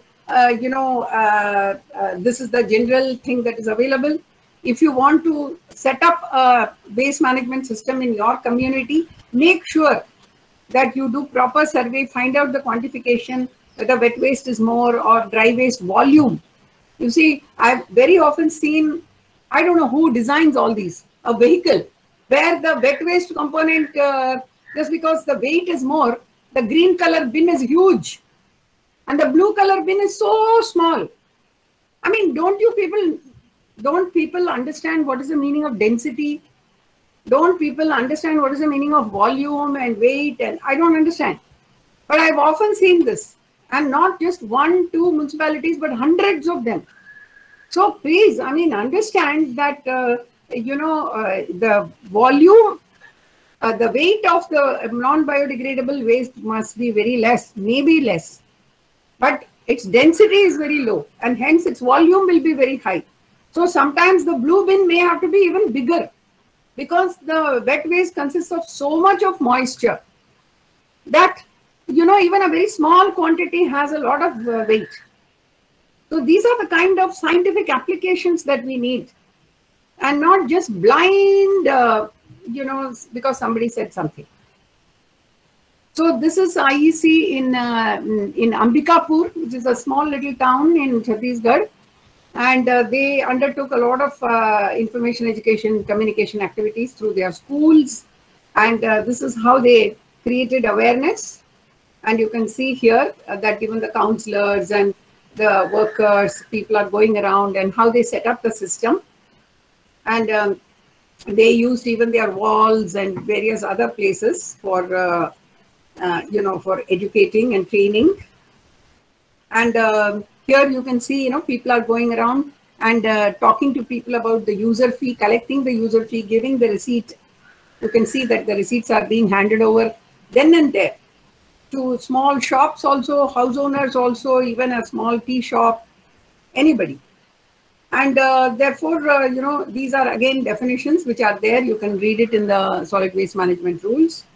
B: this is the general thing that is available. If you want to set up a waste management system in your community, make sure that you do proper survey, find out the quantification, whether wet waste is more or dry waste volume. You see, I've very often seen, I don't know who designs all these, a vehicle where the wet waste component, just because the weight is more, the green color bin is huge and the blue color bin is so small. I mean, don't people understand what is the meaning of density? Don't people understand what is the meaning of volume and weight? And I don't understand. But I've often seen this, and not just 1, 2 municipalities, but hundreds of them. So please, I mean, understand that, the volume, the weight of the non-biodegradable waste must be very less, maybe less. But its density is very low, and hence its volume will be very high. So sometimes the blue bin may have to be even bigger, because the wet waste consists of so much of moisture that, even a very small quantity has a lot of weight. So these are the kind of scientific applications that we need, and not just blind, because somebody said something. So this is IEC in Ambikapur, which is a small little town in Chhattisgarh. And they undertook a lot of information, education, communication activities through their schools. And this is how they created awareness. And you can see here that even the counselors and the workers, people are going around, and how they set up the system. And they used even their walls and various other places for, for educating and training. And here you can see, people are going around and talking to people about the user fee, collecting the user fee, giving the receipt. You can see that the receipts are being handed over then and there to small shops also, house owners also, even a small tea shop, anybody. And therefore, these are again definitions which are there. You can read it in the solid waste management rules.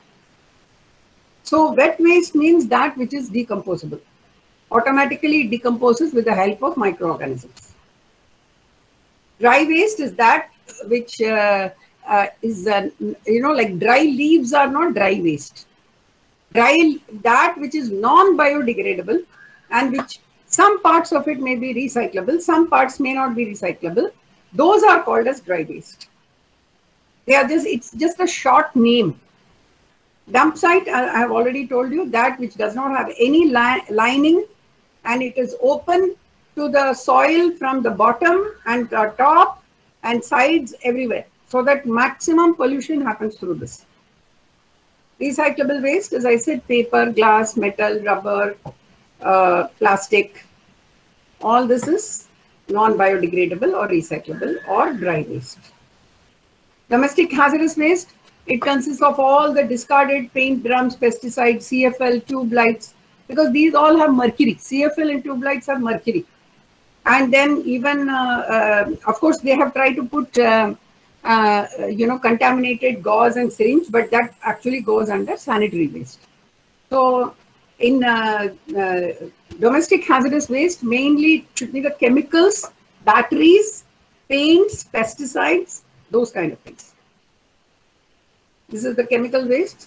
B: So wet waste means that which is decomposable. Automatically decomposes with the help of microorganisms. Dry waste is that which is, like dry leaves are not dry waste. That which is non-biodegradable, and which some parts of it may be recyclable, some parts may not be recyclable. Those are called as dry waste. It's just a short name. Dump site, I have already told you, that which does not have any lining, and it is open to the soil from the bottom and the top and sides everywhere, so that maximum pollution happens through this. Recyclable waste, as I said, paper, glass, metal, rubber, plastic, all this is non-biodegradable or recyclable or dry waste. Domestic hazardous waste, it consists of all the discarded paint drums, pesticides, CFL, tube lights, because these all have mercury. CFL and tube lights have mercury. And then even, of course, they have tried to put, contaminated gauze and syringe, but that actually goes under sanitary waste. So in domestic hazardous waste, mainly should be the chemicals, batteries, paints, pesticides, those kind of things. This is the chemical waste.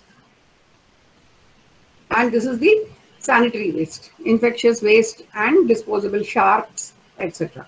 B: And this is the sanitary waste, infectious waste and disposable sharps, etc.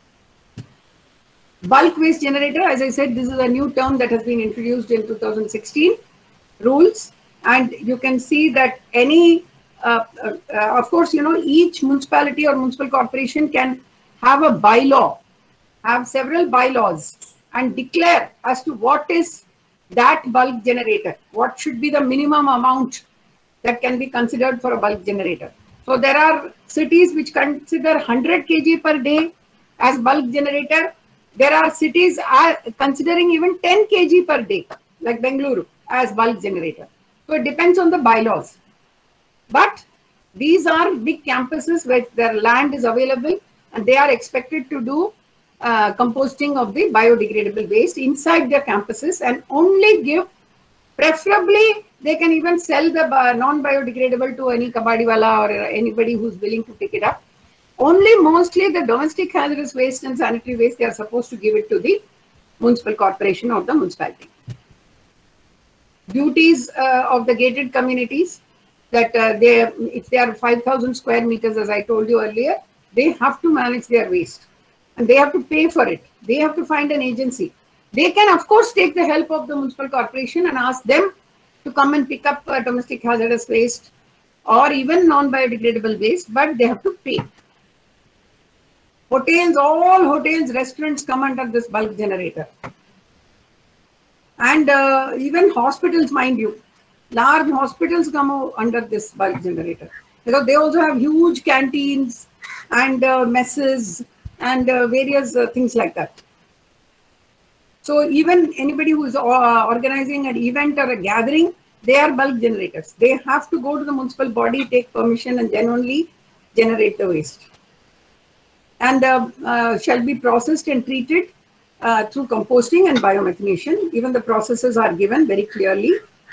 B: Bulk waste generator, as I said, this is a new term that has been introduced in 2016 rules. And you can see that any, of course, each municipality or municipal corporation can have a bylaw, have several bylaws, and declare as to what is that bulk generator, what should be the minimum amount that can be considered for a bulk generator. So there are cities which consider 100 kg per day as bulk generator. There are cities considering even 10 kg per day, like Bengaluru, as bulk generator. So it depends on the bylaws. But these are big campuses where their land is available, and they are expected to do composting of the biodegradable waste inside their campuses, and only give Preferably, they can even sell the non-biodegradable to any kabadiwala or anybody who's willing to pick it up. Only mostly the domestic hazardous waste and sanitary waste, they are supposed to give it to the municipal corporation or the municipality. Duties of the gated communities, that if they are 5,000 square meters, as I told you earlier, they have to manage their waste and they have to pay for it. They have to find an agency. They can, of course, take the help of the municipal corporation and ask them to come and pick up domestic hazardous waste or even non-biodegradable waste, but they have to pay. Hotels, all hotels, restaurants come under this bulk generator. And even hospitals, mind you, large hospitals come under this bulk generator because they also have huge canteens and messes and various things like that. So even anybody who is organizing an event or a gathering, they are bulk generators. They have to go to the municipal body, take permission, and then only generate the waste. And shall be processed and treated through composting and biomethanation. Even the processes are given very clearly.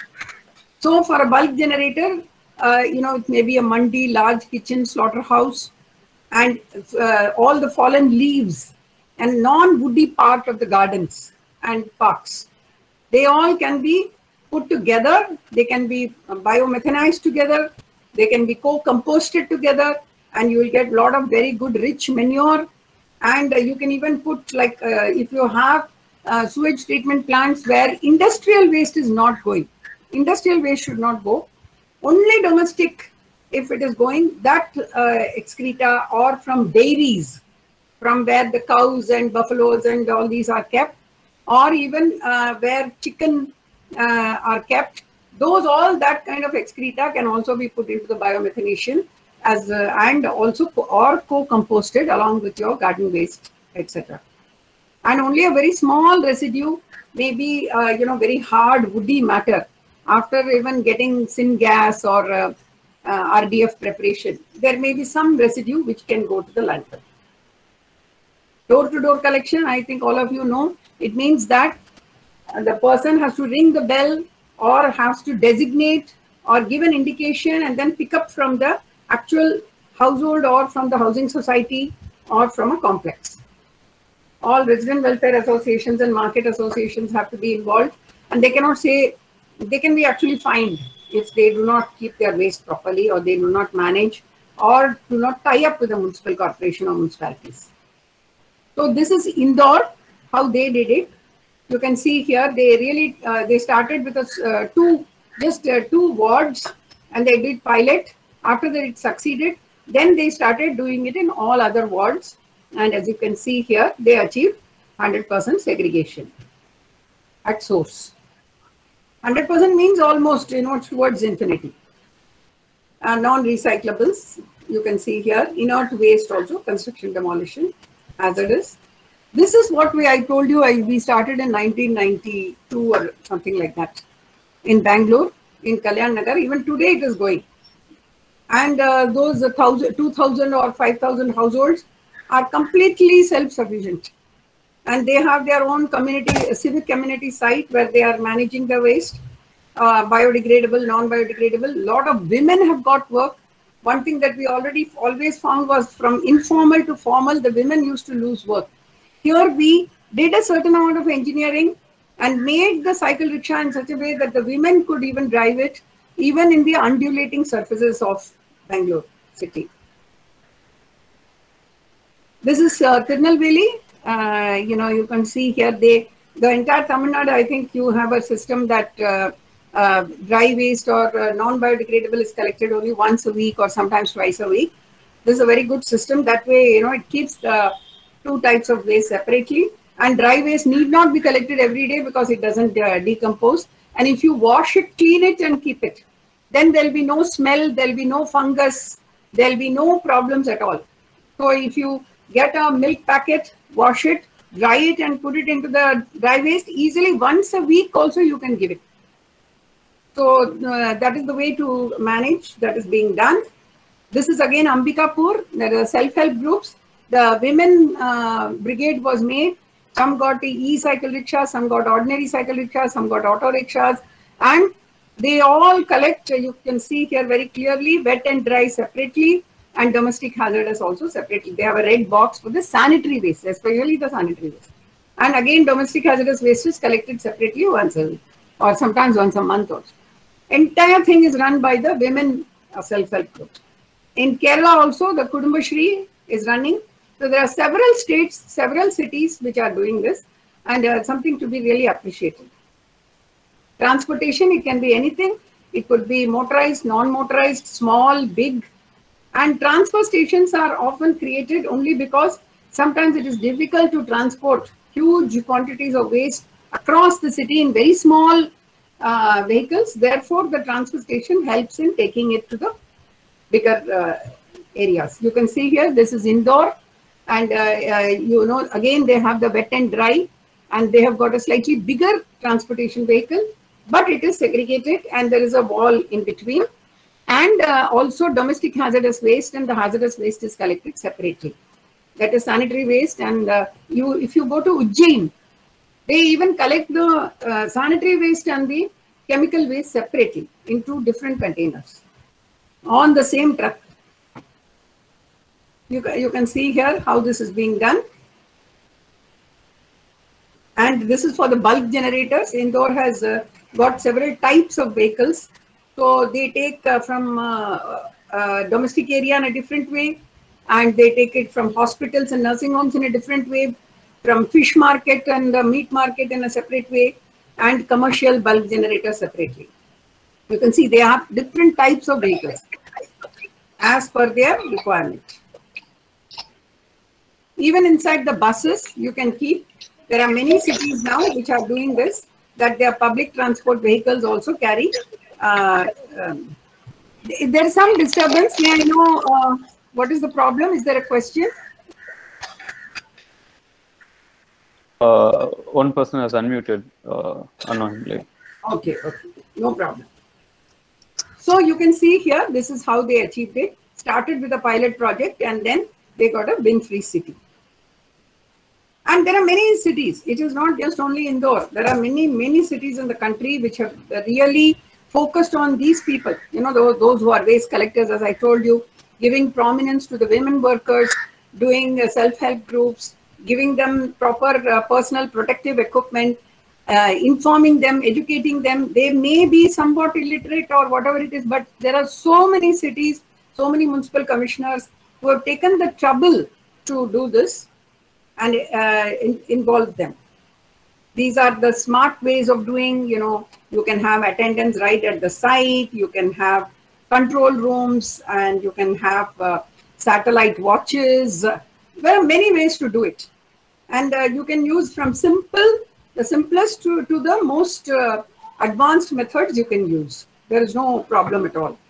B: So for a bulk generator, it may be a mandi, large kitchen, slaughterhouse, and all the fallen leaves and non-woody part of the gardens and parks. They all can be put together. They can be biomethanized together. They can be co-composted together, and you will get a lot of very good rich manure. And you can even put, like, if you have sewage treatment plants where industrial waste is not going. Industrial waste should not go. Only domestic, if it is going, that excreta, or from dairies, from where the cows and buffaloes and all these are kept, or even where chicken are kept, those, all that kind of excreta can also be put into the biomethanation as and also or co-composted along with your garden waste, etc. And only a very small residue, maybe very hard woody matter, after even getting syngas or RDF preparation, there may be some residue which can go to the landfill. Door-to-door collection, I think all of you know, it means that the person has to ring the bell or has to designate or give an indication and then pick up from the actual household or from the housing society or from a complex. All resident welfare associations and market associations have to be involved, and they cannot say, they can be actually fined if they do not keep their waste properly or they do not manage or do not tie up with the municipal corporation or municipalities. So this is Indore, how they did it. You can see here, they really, they started with two wards, and they did pilot. After that it succeeded, then they started doing it in all other wards. And as you can see here, they achieved 100% segregation at source. 100% means almost, towards infinity. Non-recyclables, you can see here, inert waste also, construction demolition, hazardous. This is what I told you, we started in 1992 or something like that in Bangalore, in Kalyan Nagar. Even today it is going. And those 2,000 or 5,000 households are completely self-sufficient. And they have their own community, civic community site where they are managing the waste, biodegradable, non-biodegradable. A lot of women have got work. One thing that we always found was from informal to formal, the women used to lose work. Here we did a certain amount of engineering and made the cycle rickshaw in such a way that the women could even drive it, even in the undulating surfaces of Bangalore city. This is Tirunelveli. You can see here, the entire Tamil Nadu, I think you have a system that dry waste or non-biodegradable is collected only once a week or sometimes twice a week. This is a very good system. That way, it keeps the two types of waste separately. And dry waste need not be collected every day because it doesn't decompose. And if you wash it, clean it and keep it, then there'll be no smell, there'll be no fungus, there'll be no problems at all. So if you get a milk packet, wash it, dry it and put it into the dry waste, easily once a week also you can give it. So that is the way to manage, that is being done. This is again Ambikapur, there are self-help groups. The women brigade was made. Some got the e-cycle rickshaws, some got ordinary cycle rickshaws, some got auto rickshaws. And they all collect, you can see here very clearly, wet and dry separately and domestic hazardous also separately. They have a red box for the sanitary waste, especially the sanitary waste. And again, domestic hazardous waste is collected separately once a week or sometimes once a month also. Entire thing is run by the women self-help group. In Kerala also, the Kudumbashree is running. So there are several states, several cities which are doing this, and something to be really appreciated. Transportation, it can be anything. It could be motorized, non-motorized, small, big. And transfer stations are often created only because sometimes it is difficult to transport huge quantities of waste across the city in very small vehicles. Therefore, the transfer station helps in taking it to the bigger areas. You can see here, this is Indore. And, you know, again, they have the wet and dry. And they have got a slightly bigger transportation vehicle. But it is segregated and there is a wall in between. And also domestic hazardous waste and the hazardous waste is collected separately. That is sanitary waste. And if you go to Ujjain, they even collect the sanitary waste and the chemical waste separately in 2 different containers on the same truck. You can see here how this is being done. And this is for the bulk generators. Indore has got several types of vehicles. So they take from domestic area in a different way, and they take it from hospitals and nursing homes in a different way, from fish market and meat market in a separate way, and commercial bulk generators separately. You can see they have different types of vehicles as per their requirement. Even inside the buses, you can keep, there are many cities now which are doing this, that their public transport vehicles also carry. There is some disturbance. May I know what is the problem? Is there a question?
C: One person has unmuted unknowingly.
B: Okay, no problem. So you can see here, this is how they achieved it. Started with a pilot project and then they got a bin-free city. And there are many cities. It is not just only Indore. There are many cities in the country which have really focused on these people. You know, those who are waste collectors, as I told you, giving prominence to the women workers, doing self-help groups, giving them proper personal protective equipment, informing them, educating them. They may be somewhat illiterate or whatever it is, but there are so many cities, so many municipal commissioners who have taken the trouble to do this and involve them. These are the smart ways of doing, you know, you can have attendants right at the site, you can have control rooms, and you can have satellite watches. There are many ways to do it. And you can use from the simplest to the most advanced methods you can use. There is no problem at all.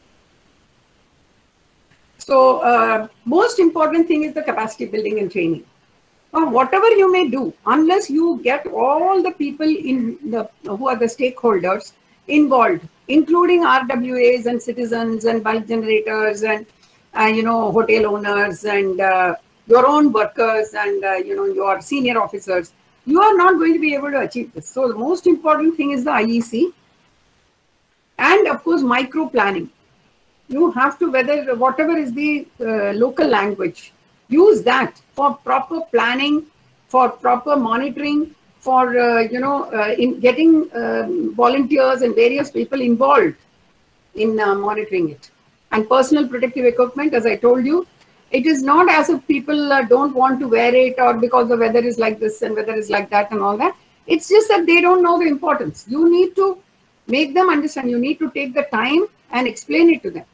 B: So most important thing is the capacity building and training. Whatever you may do, unless you get all the people who are the stakeholders involved, including RWAs and citizens and bulk generators and you know, hotel owners and your own workers and you know, your senior officers, you are not going to be able to achieve this. So the most important thing is the IEC and of course micro planning. You have to, whatever is the local language, use that for proper planning, for proper monitoring, for you know, in getting volunteers and various people involved in monitoring it. And personal protective equipment, as I told you, it is not as if people don't want to wear it or because the weather is like this and weather is like that and all that. It's just that they don't know the importance. You need to make them understand. You need to take the time and explain it to them.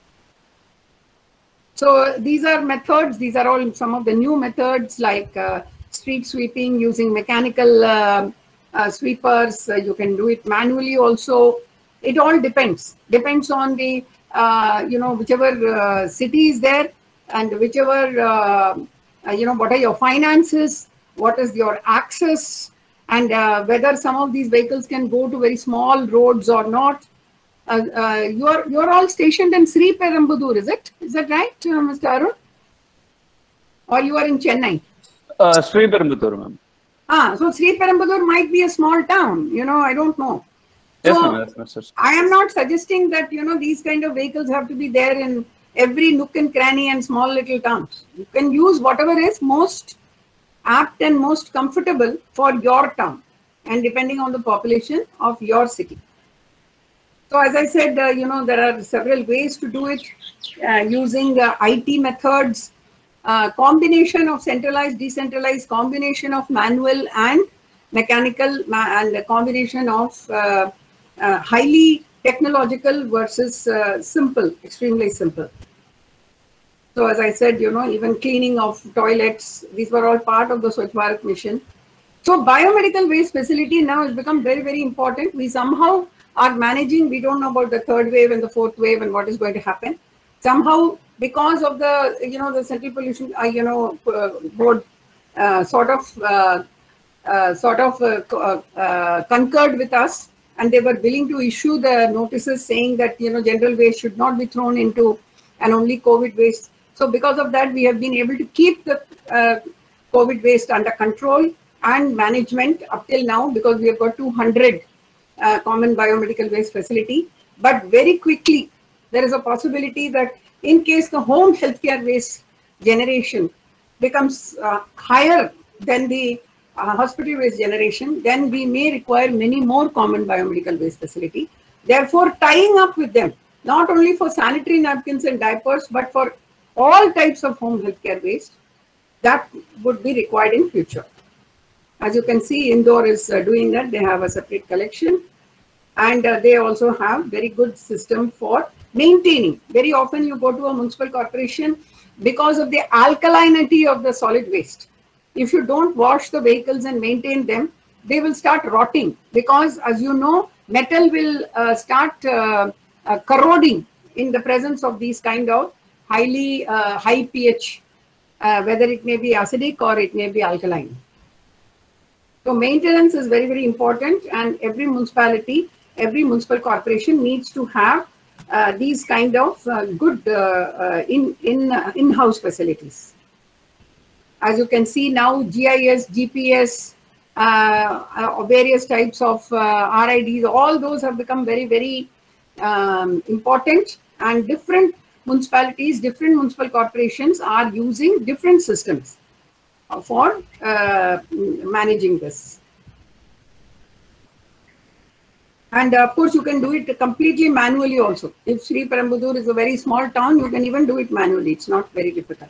B: So these are methods. These are all some of the new methods like street sweeping using mechanical sweepers. You can do it manually also. It all depends on the, you know, whichever city is there and whichever, you know, what are your finances, what is your access, and whether some of these vehicles can go to very small roads or not. You're all stationed in Sri Perumbudur, is it? Is that right, Mr. Arun? Or you are in Chennai?
C: Sri Perumbudur, ma'am.
B: So Sri Perumbudur might be a small town, you know, I don't know.
C: Yes,
B: So
C: ma'am. Yes, ma'am.
B: I am not suggesting that, these kind of vehicles have to be there in every nook and cranny and small little towns. You can use whatever is most apt and most comfortable for your town and depending on the population of your city. So as I said, there are several ways to do it using IT methods, combination of centralized, decentralized, combination of manual and mechanical, and a combination of highly technological versus simple, extremely simple. So as I said, even cleaning of toilets, these were all part of the Swachh Bharat mission. So biomedical waste facility now has become very, very important. We somehow are managing, we don't know about the third wave and the fourth wave and what is going to happen. Somehow, because of the, the Central Pollution, Board concurred with us, and they were willing to issue the notices saying that, general waste should not be thrown into and only COVID waste. So because of that, we have been able to keep the COVID waste under control and management up till now, because we have got 200 common biomedical waste facility. But very quickly, there is a possibility that in case the home healthcare waste generation becomes higher than the hospital waste generation, then we may require many more common biomedical waste facility. Therefore, tying up with them, not only for sanitary napkins and diapers, but for all types of home healthcare waste, that would be required in future. As you can see, Indore is doing that. They have a separate collection, and they also have very good system for maintaining. Very often you go to a municipal corporation, because of the alkalinity of the solid waste, if you don't wash the vehicles and maintain them, they will start rotting, because as you know, metal will start corroding in the presence of these kind of highly high pH, whether it may be acidic or it may be alkaline. So maintenance is very, very important, and every municipality, every municipal corporation needs to have these kind of good in-house facilities. As you can see now, GIS, GPS, various types of RIDs, all those have become very, very important, and different municipalities, different municipal corporations are using different systems for managing this. And of course, you can do it completely manually also. If Sri Perambudur is a very small town, you can even do it manually. It's not very difficult.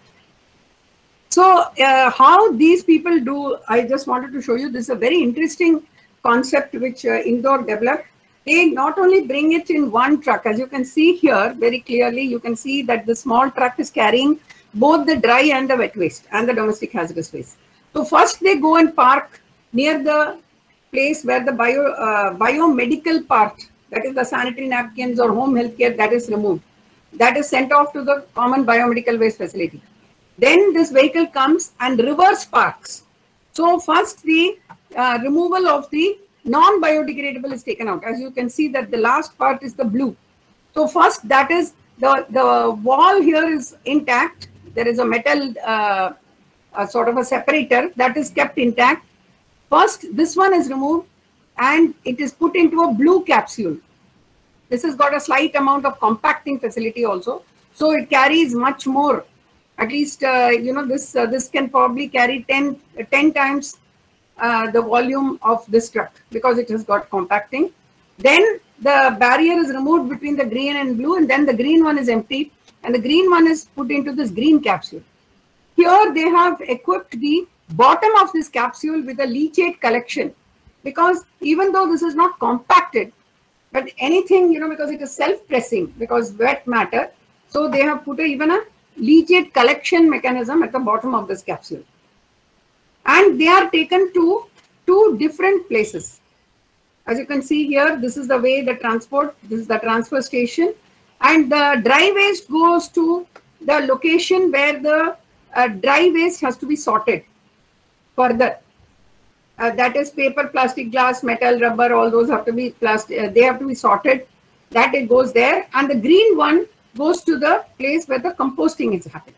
B: So how these people do, I just wanted to show you, this is a very interesting concept which Indore developed. They not only bring it in one truck, as you can see here very clearly, you can see that the small truck is carrying both the dry and the wet waste and the domestic hazardous waste. So first they go and park near the place where the biomedical part, that is the sanitary napkins or home healthcare, that is removed. That is sent off to the common biomedical waste facility. Then this vehicle comes and reverse parks. So first the removal of the non-biodegradable is taken out. As you can see that the last part is the blue. So first, that is the wall here is intact. There is a metal sort of a separator that is kept intact. First, this one is removed and it is put into a blue capsule. This has got a slight amount of compacting facility also. So it carries much more. At least, this can probably carry 10 times the volume of this truck, because it has got compacting. Then the barrier is removed between the green and blue, and then the green one is emptied, and the green one is put into this green capsule. Here they have equipped the bottom of this capsule with a leachate collection, because even though this is not compacted, but anything, because it is self-pressing, because wet matter, so they have put even a leachate collection mechanism at the bottom of this capsule. And they are taken to two different places. As you can see here, this is the way the transport, this is the transfer station, and the dry waste goes to the location where the dry waste has to be sorted further. That is paper, plastic, glass, metal, rubber, all those have to be they have to be sorted. That it goes there, and the green one goes to the place where the composting is happening.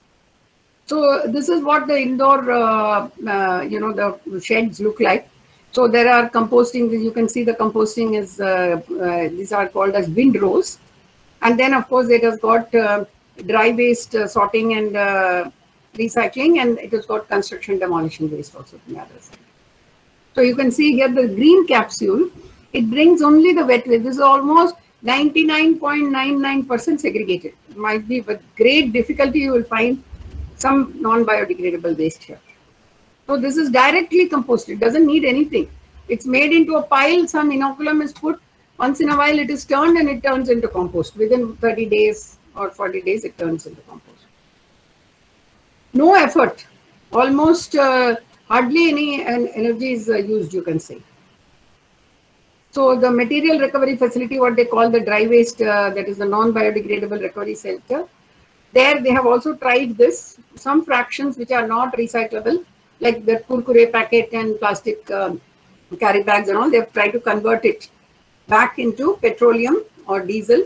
B: So this is what the Indore, the sheds look like. So there are composting, you can see the composting is, these are called as windrows. And then of course it has got dry waste sorting and recycling, and it has got construction demolition waste also from the other side. So you can see here the green capsule, it brings only the wet waste. This is almost 99.99% segregated. It might be with great difficulty you will find some non-biodegradable waste here. So this is directly composted, it doesn't need anything. It's made into a pile, some inoculum is put, once in a while it is turned and it turns into compost. Within 30 days or 40 days it turns into compost. No effort, almost hardly any energy is used, you can say. So the material recovery facility, what they call the dry waste, that is the non-biodegradable recovery center, there they have also tried this, some fractions which are not recyclable, like the kurkure packet and plastic carry bags and all, they have tried to convert it back into petroleum or diesel.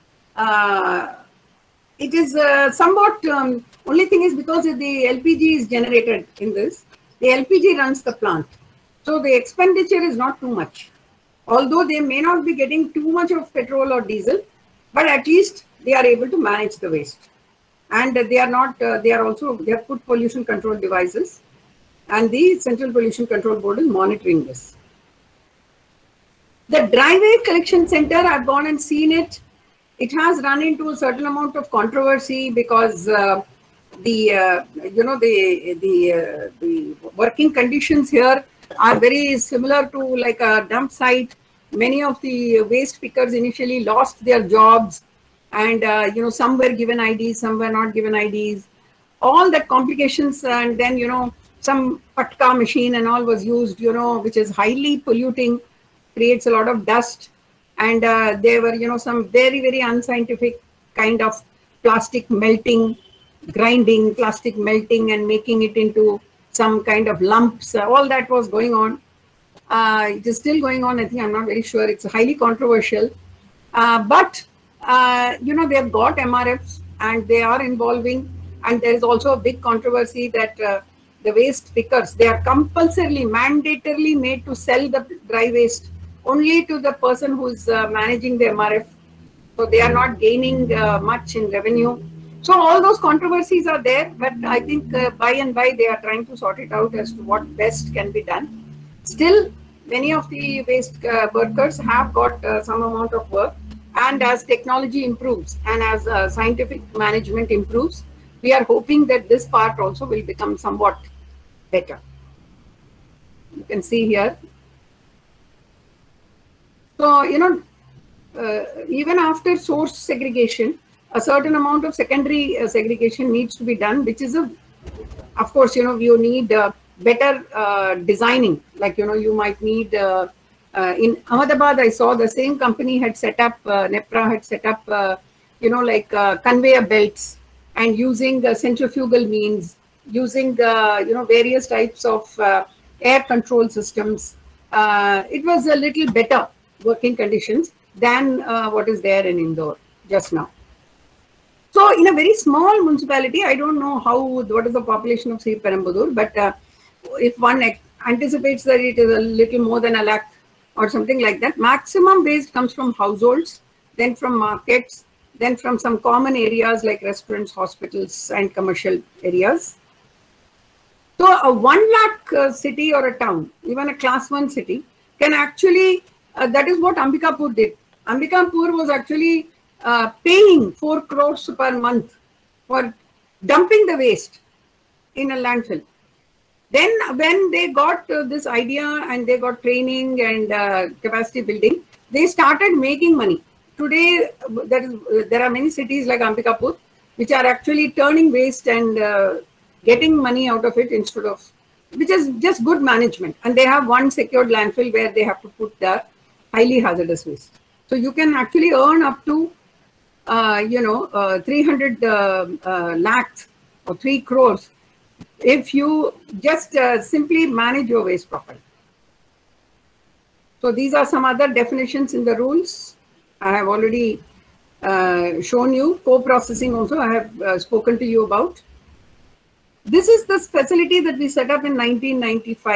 B: It is somewhat, only thing is because the LPG is generated in this, the LPG runs the plant. So the expenditure is not too much. Although they may not be getting too much of petrol or diesel, but at least they are able to manage the waste. And they are not, they are also, they have put pollution control devices, and the Central Pollution Control Board is monitoring this. The dry waste collection center, I've gone and seen it. It has run into a certain amount of controversy because the working conditions here are very similar to like a dump site. Many of the waste pickers initially lost their jobs, and some were given IDs, some were not given IDs. All that complications, and then some patka machine and all was used, which is highly polluting, creates a lot of dust, and there were some very, very unscientific kind of plastic melting, grinding plastic melting and making it into some kind of lumps. All that was going on. It is still going on. I think, I'm not very sure. It's highly controversial, but they have got MRFs and they are involving. And there is also a big controversy that the waste pickers, they are compulsorily, mandatorily made to sell the dry waste only to the person who is managing the MRF. So they are not gaining much in revenue. So all those controversies are there, but I think by and by they are trying to sort it out as to what best can be done. Still, many of the waste workers have got some amount of work, and as technology improves and as scientific management improves, we are hoping that this part also will become somewhat better. You can see here. So, even after source segregation, a certain amount of secondary segregation needs to be done, which is of course, you need better designing. Like, you might need, in Ahmedabad, I saw the same company had set up, NEPRA had set up, conveyor belts, and using centrifugal means, using various types of air control systems. It was a little better working conditions than what is there in Indore just now. So in a very small municipality, I don't know what is the population of Sri Perambudur, but if one anticipates that it is a little more than 1 lakh or something like that, maximum waste comes from households, then from markets, then from some common areas like restaurants, hospitals, and commercial areas. So a 1 lakh city or a town, even a class 1 city, can actually, that is what Ambikapur did. Ambikapur was actually paying 4 crores per month for dumping the waste in a landfill. Then when they got this idea and they got training and capacity building, they started making money. Today, there are many cities like Ambikapur, which are actually turning waste and getting money out of it instead of, which is just good management. And they have one secured landfill where they have to put the highly hazardous waste. So you can actually earn up to 300 lakhs or 3 crores if you just simply manage your waste properly. So these are some other definitions in the rules. I have already shown you. Co-processing also I have spoken to you about. This is the facility that we set up in 1995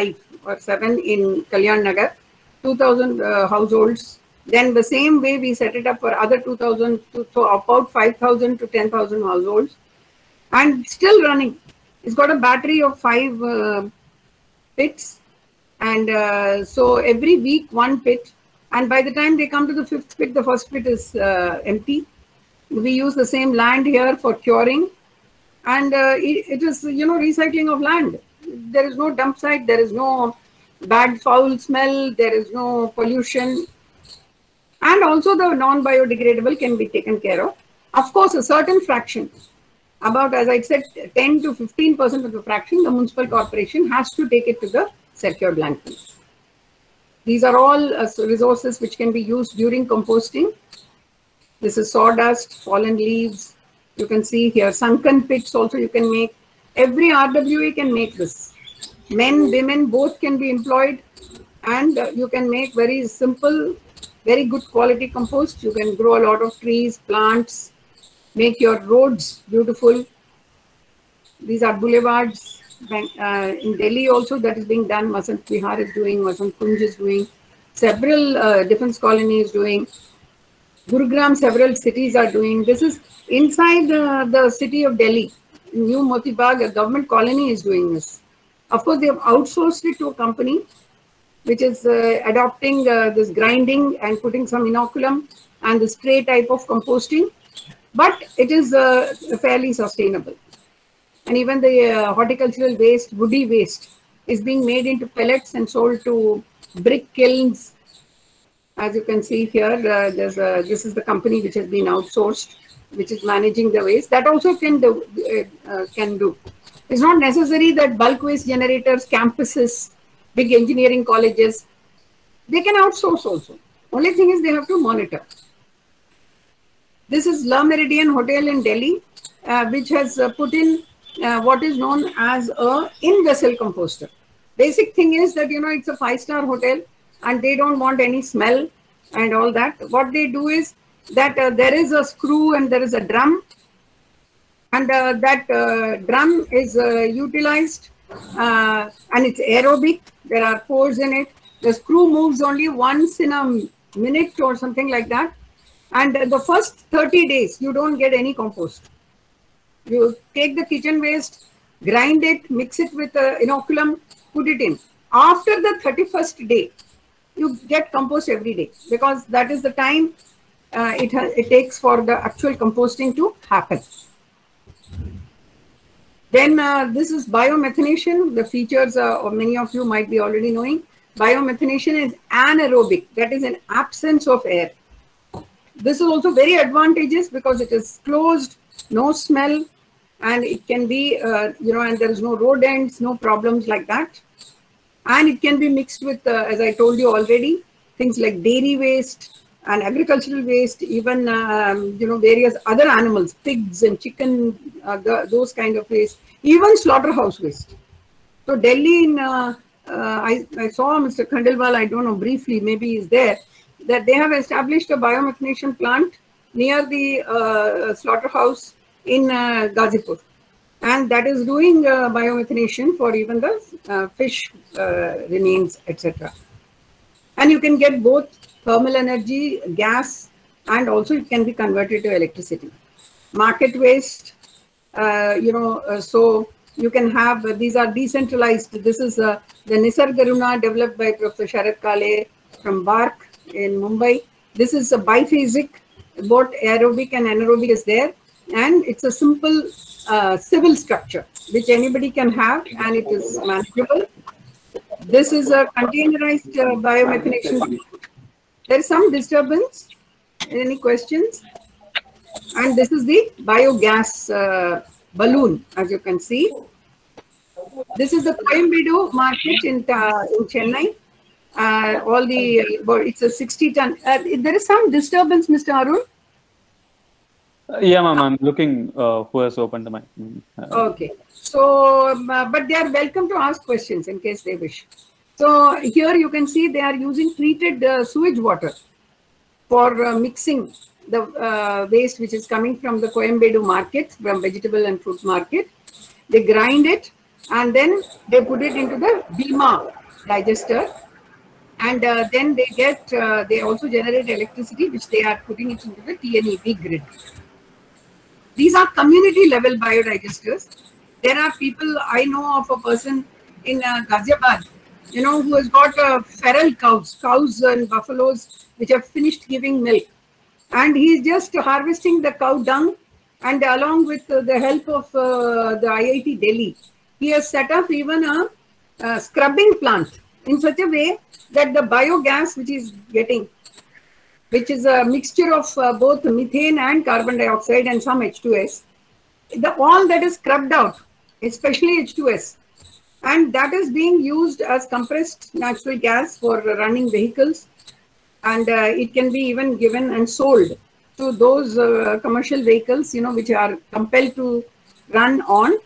B: or 7 in Kalyan Nagar, 2,000 households. Then the same way we set it up for other 2,000, so about 5,000 to 10,000 households, and still running. It's got a battery of 5 pits, and so every week 1 pit, and by the time they come to the 5th pit, the first pit is empty. We use the same land here for curing, and it is, you know, recycling of land. There is no dump site, there is no bad foul smell, there is no pollution, and also the non-biodegradable can be taken care of. Of course, a certain fraction, about, as I said, 10 to 15% of the fraction, the municipal corporation has to take it to the secured landfill. These are all resources which can be used during composting. This is sawdust, fallen leaves. You can see here sunken pits also you can make. Every RWA can make this. Men, women, both can be employed, and you can make very simple, very good quality compost. You can grow a lot of trees, plants, make your roads beautiful. These are boulevards. In Delhi also that is being done. Vasant Vihar is doing, Vasant Kunj is doing, several defense colonies doing. Gurugram, several cities are doing. This is inside the city of Delhi. New Moti Bagh, a government colony is doing this. Of course, they have outsourced it to a company which is adopting this grinding and putting some inoculum and the spray type of composting. But it is fairly sustainable. And even the horticultural waste, woody waste, is being made into pellets and sold to brick kilns. As you can see here, this is the company which has been outsourced, which is managing the waste. That also can do. It's not necessary that bulk waste generators, campuses, big engineering colleges, they can outsource also. Only thing is they have to monitor. This is La Meridian Hotel in Delhi, which has put in what is known as a in-vessel composter. Basic thing is that, you know, it's a 5-star hotel and they don't want any smell and all that. What they do is that there is a screw and there is a drum, and that drum is utilized and it's aerobic. There are pores in it. The screw moves only once in a minute or something like that. And the first 30 days, you don't get any compost. You take the kitchen waste, grind it, mix it with inoculum, put it in. After the 31st day, you get compost every day, because that is the time it takes for the actual composting to happen. Then this is biomethanation. The features many of you might be already knowing. Biomethanation is anaerobic, that is an absence of air. This is also very advantageous because it is closed, no smell, and it can be, and there is no rodents, no problems like that. And it can be mixed with, as I told you already, things like dairy waste and agricultural waste, even, various other animals, pigs and chicken, those kind of waste, even slaughterhouse waste. So Delhi, I saw Mr. Khandelwal, I don't know, briefly, maybe he's there, that they have established a biomethanation plant near the slaughterhouse in Gazipur. And that is doing biomethanation for even the fish remains, etc. And you can get both thermal energy, gas, and also it can be converted to electricity. Market waste, so you can have, these are decentralized. This is the Nisargaruna developed by Professor Sharad Kale from BARC in Mumbai. This is a biphasic, both aerobic and anaerobic is there. And it's a simple civil structure which anybody can have, and it is manageable. This is a containerized biomethanation. There is some disturbance. Any questions? And this is the biogas balloon, as you can see. This is the Coimbatore market in Chennai. It's a 60-ton. There is some disturbance, Mr. Arun.
C: Yeah, ma'am, I'm looking who has opened the mic.
B: Okay. So, but they are welcome to ask questions in case they wish. So here you can see they are using treated sewage water for mixing the waste which is coming from the Coimbatore market, from vegetable and fruit market. They grind it and then they put it into the Bima digester, and then they also generate electricity, which they are putting it into the TNEB grid. These are community level biodigesters. There are people, I know of a person in Ghaziabad, who has got feral cows and buffaloes which have finished giving milk. And he is just harvesting the cow dung, and along with the help of the IIT Delhi, he has set up even a scrubbing plant in such a way that the biogas which is getting, which is a mixture of both methane and carbon dioxide and some H2S, all that is scrubbed out, especially H2S. And that is being used as compressed natural gas for running vehicles. And it can be even given and sold to those commercial vehicles, which are compelled to run on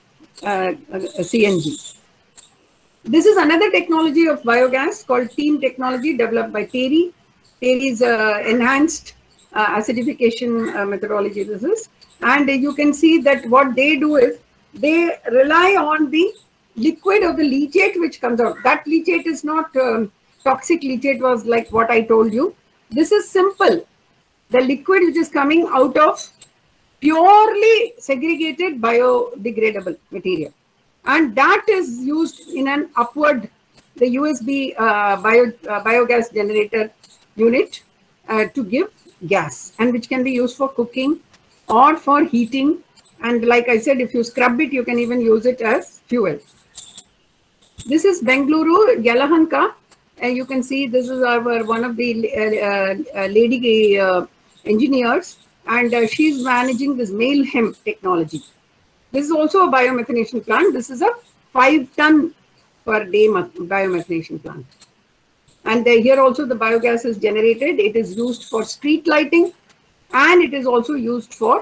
B: CNG. This is another technology of biogas called TEAM technology, developed by TERI. TERI is enhanced acidification methodology. This is, and you can see that what they do is they rely on the liquid of the leachate which comes out. That leachate is not toxic leachate, was like what I told you. This is simple. The liquid which is coming out of purely segregated biodegradable material. And that is used in an upward, the USB biogas generator unit to give gas, and which can be used for cooking or for heating. And like I said, if you scrub it, you can even use it as fuel. This is Bengaluru, Yelahanka. And you can see this is one of the lady engineers, and she's managing this male hemp technology. This is also a biomethanation plant. This is a 5-ton per day biomethanation plant. And here also the biogas is generated. It is used for street lighting, and it is also used for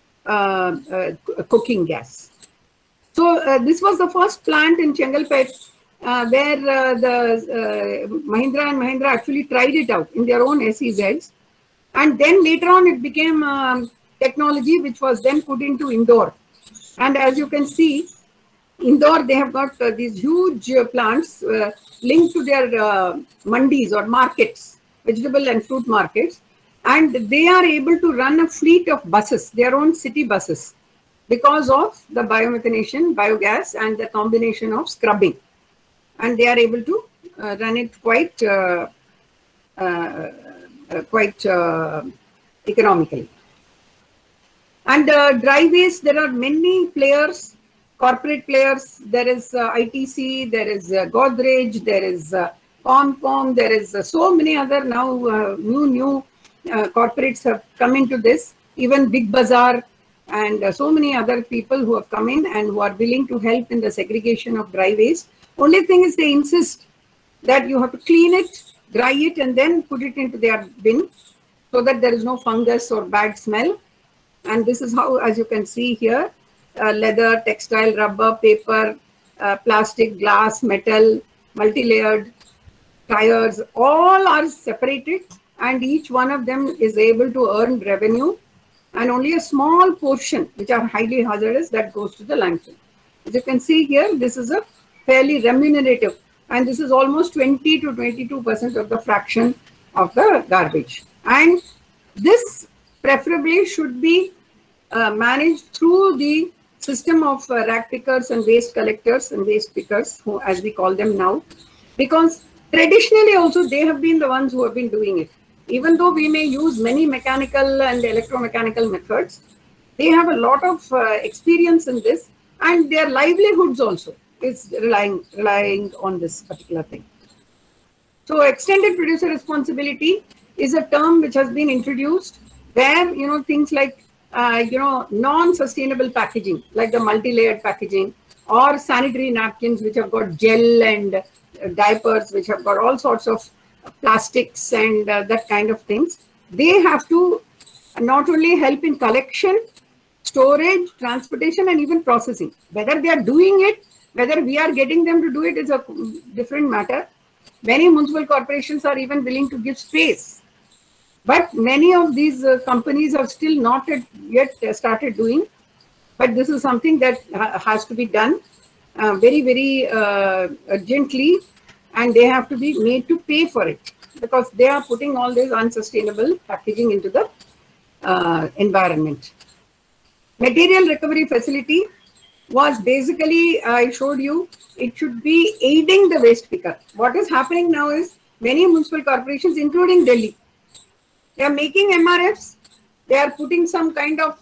B: cooking gas. So this was the first plant in Chengalpet where the Mahindra and Mahindra actually tried it out in their own SEZs. And then later on it became technology which was then put into Indore. And as you can see, Indore, they have got these huge plants linked to their mandis or markets, vegetable and fruit markets. And they are able to run a fleet of buses, their own city buses, because of the biomethanation, biogas, and the combination of scrubbing. And they are able to run it quite economically. And dry waste, there are many players, corporate players. There is ITC, there is Godrej, there is Comcom, there is so many other now new corporates have come into this, even Big Bazaar, and so many other people who have come in and who are willing to help in the segregation of dry waste. Only thing is they insist that you have to clean it, dry it, and then put it into their bin so that there is no fungus or bad smell. And this is how, as you can see here, leather, textile, rubber, paper, plastic, glass, metal, multi-layered tires, all are separated, and each one of them is able to earn revenue, and only a small portion, which are highly hazardous, that goes to the landfill. As you can see here, this is a fairly remunerative, and this is almost 20 to 22% of the fraction of the garbage. And this preferably should be managed through the system of rag pickers and waste collectors and waste pickers, who, as we call them now, because traditionally also they have been the ones who have been doing it. Even though we may use many mechanical and electromechanical methods, they have a lot of experience in this, and their livelihoods also is relying on this particular thing. So extended producer responsibility is a term which has been introduced where, things like, non-sustainable packaging, like the multi-layered packaging, or sanitary napkins which have got gel, and diapers which have got all sorts of plastics and that kind of things. They have to not only help in collection, storage, transportation, and even processing. Whether they are doing it, whether we are getting them to do it is a different matter. Many municipal corporations are even willing to give space. But many of these companies have still not yet started doing. But this is something that has to be done very, very urgently. and they have to be made to pay for it because they are putting all this unsustainable packaging into the environment. Material recovery facility was basically, I showed you, it should be aiding the waste picker. What is happening now is many municipal corporations, including Delhi, they are making MRFs, they are putting some kind of,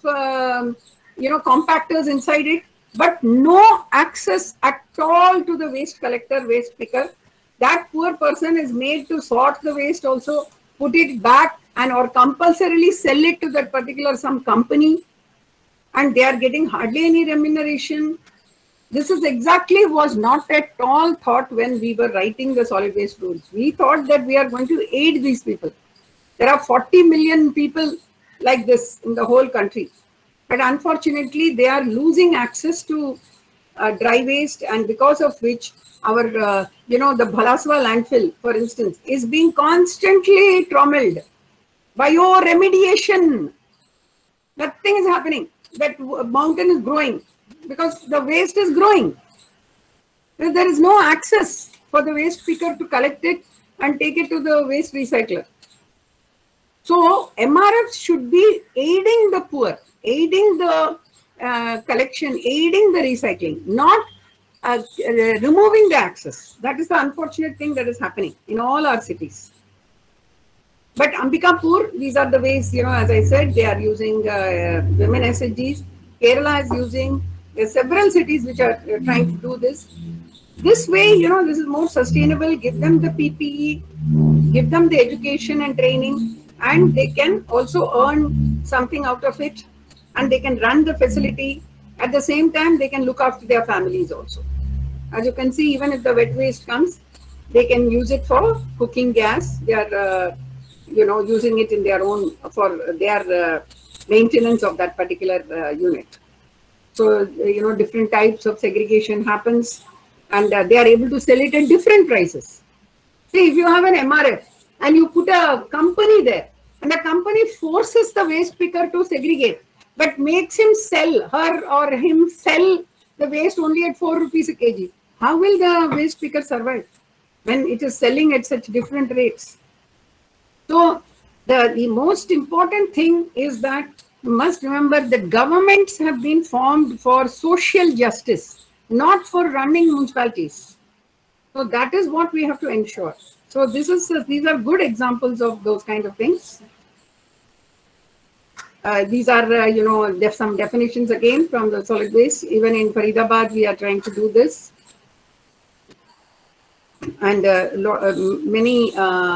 B: compactors inside it, but no access at all to the waste collector, waste picker. That poor person is made to sort the waste also, put it back and or compulsorily sell it to that particular some company, and they are getting hardly any remuneration. This is exactly was not at all thought when we were writing the solid waste rules. We thought that we are going to aid these people. There are 40 million people like this in the whole country. But unfortunately, they are losing access to dry waste, and because of which our, the Bhalaswa landfill, for instance, is being constantly trommeled. Bioremediation. Nothing is happening. That mountain is growing because the waste is growing. There is no access for the waste picker to collect it and take it to the waste recycler. So MRFs should be aiding the poor, aiding the collection, aiding the recycling, not removing the access. That is the unfortunate thing that is happening in all our cities. But Ambikapur, these are the ways, as I said, they are using women SHGs. Kerala is using, there are several cities which are trying to do this. This way, this is more sustainable. Give them the PPE, give them the education and training, and they can also earn something out of it, and they can run the facility. At the same time, they can look after their families also. As you can see, even if the wet waste comes, they can use it for cooking gas. They are using it in their own, for their maintenance of that particular unit. So, different types of segregation happens, and they are able to sell it at different prices. See, if you have an MRF and you put a company there, and the company forces the waste picker to segregate, but makes him sell, her or him sell the waste only at 4 rupees a kg, how will the waste picker survive when it is selling at such different rates? So the most important thing is that you must remember that governments have been formed for social justice, not for running municipalities. So that is what we have to ensure. So these are good examples of those kind of things. These are, there's some definitions again from the solid waste. Even in Faridabad, we are trying to do this. And many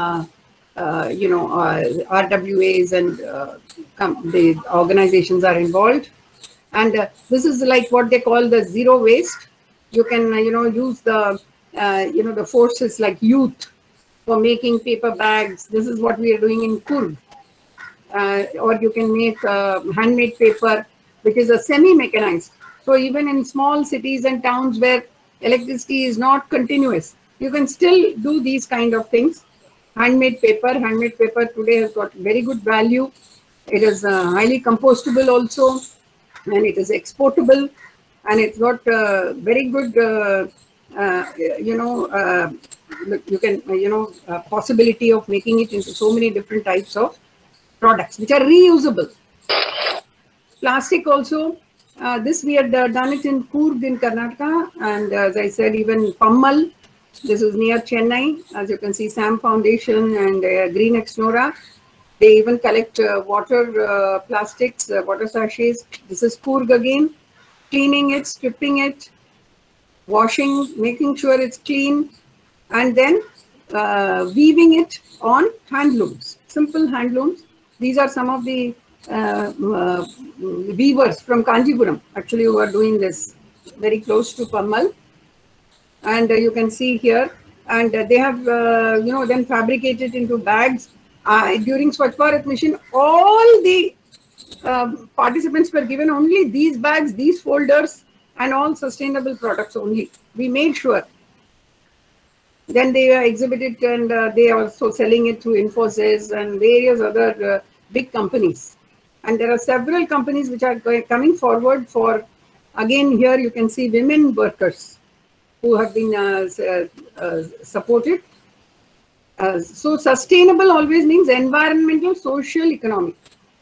B: RWAs and the organizations are involved, and this is like what they call the zero waste. You can use the the forces like youth for making paper bags. This is what we are doing in Coorg. Or you can make handmade paper, which is a semi-mechanized. So even in small cities and towns where electricity is not continuous, you can still do these kind of things. Handmade paper today has got very good value. It is highly compostable also, and it is exportable, and it's got very good, you can, possibility of making it into so many different types of products which are reusable. Plastic also, this we had done it in Coorg in Karnataka, and as I said, even Pammal. This is near Chennai. As you can see, Sam Foundation and Green Exnora. They even collect water plastics, water sachets. This is Coorg again. Cleaning it, stripping it, washing, making sure it's clean, and then weaving it on handlooms, simple handlooms. These are some of the weavers from Kanjipuram, actually, who are doing this very close to Pammal. And you can see here, and they have, then fabricated into bags. During Swachh Bharat mission, all the participants were given only these bags, these folders, and all sustainable products only. We made sure. Then they exhibited, and they are also selling it through Infosys and various other big companies. And there are several companies which are coming forward for, again, here you can see women workers. who have been supported. So sustainable always means environmental, social, economic.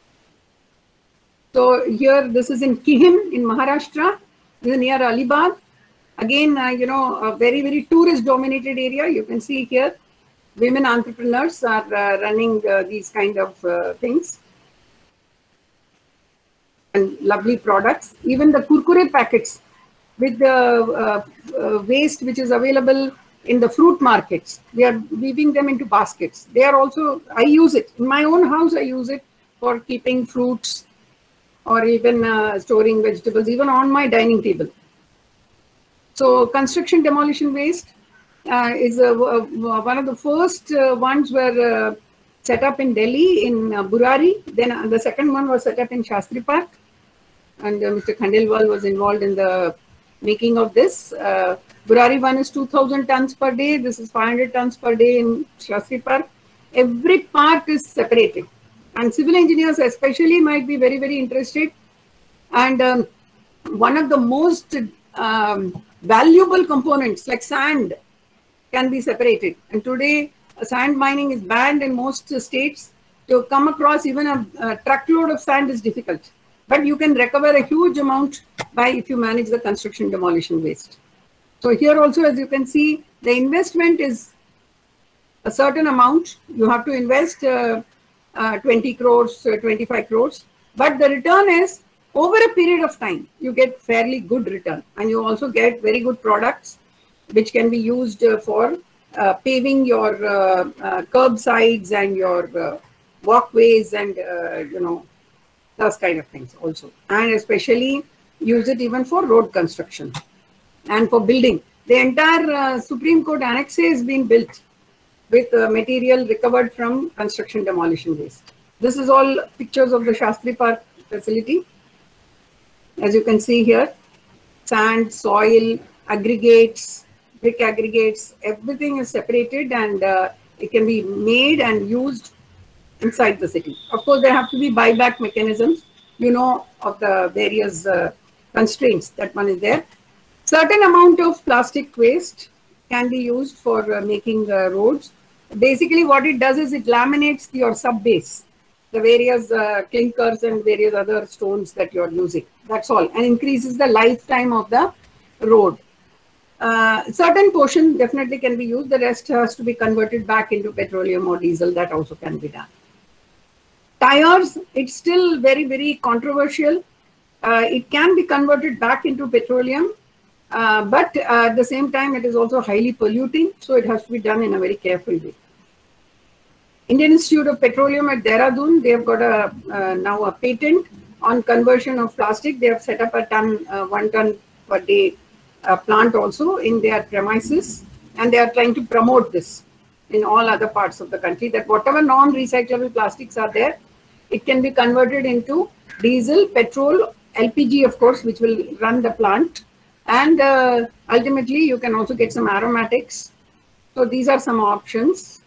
B: So here, this is in Kihim in Maharashtra. This is near Alibag. Again, a very, very tourist-dominated area. You can see here, women entrepreneurs are running these kind of things. And lovely products. Even the kurkure packets with the waste which is available in the fruit markets, we are weaving them into baskets. They are also, I use it. In my own house, I use it for keeping fruits or even storing vegetables, even on my dining table. So construction demolition waste is one of the first ones were set up in Delhi in Burari. Then the second one was set up in Shastri Park. And Mr. Khandelwal was involved in the making of this. Burari one is 2,000 tons per day. This is 500 tons per day in Shastri Park. Every part is separated. And civil engineers especially might be very, very interested. And one of the most valuable components like sand can be separated. And today sand mining is banned in most states. To come across even a truckload of sand is difficult. But you can recover a huge amount if you manage the construction demolition waste. So here also, as you can see, the investment is a certain amount. You have to invest 20 crores, 25 crores. But the return is over a period of time, you get fairly good return. And you also get very good products which can be used for paving your curbsides and your walkways and, those kind of things also. And especially use it even for road construction and for building. The entire Supreme Court Annex has been built with material recovered from construction demolition waste. This is all pictures of the Shastri Park facility. As you can see here, sand, soil, aggregates, brick aggregates, everything is separated and it can be made and used inside the city. Of course, there have to be buyback mechanisms, of the various constraints that one is there. Certain amount of plastic waste can be used for making roads. Basically, what it does is it laminates your sub-base, the various clinkers and various other stones that you are using. That's all, and increases the lifetime of the road. Certain portion definitely can be used. The rest has to be converted back into petroleum or diesel. That also can be done. Tires, it's still very, very controversial. It can be converted back into petroleum, but at the same time, it is also highly polluting. So it has to be done in a very careful way. Indian Institute of Petroleum at Dehradun, they have got now a patent on conversion of plastic. They have set up a 1 ton per day plant also in their premises, and they are trying to promote this in all other parts of the country, that whatever non-recyclable plastics are there, it can be converted into diesel, petrol, LPG, of course, which will run the plant. And ultimately, you can also get some aromatics. So these are some options.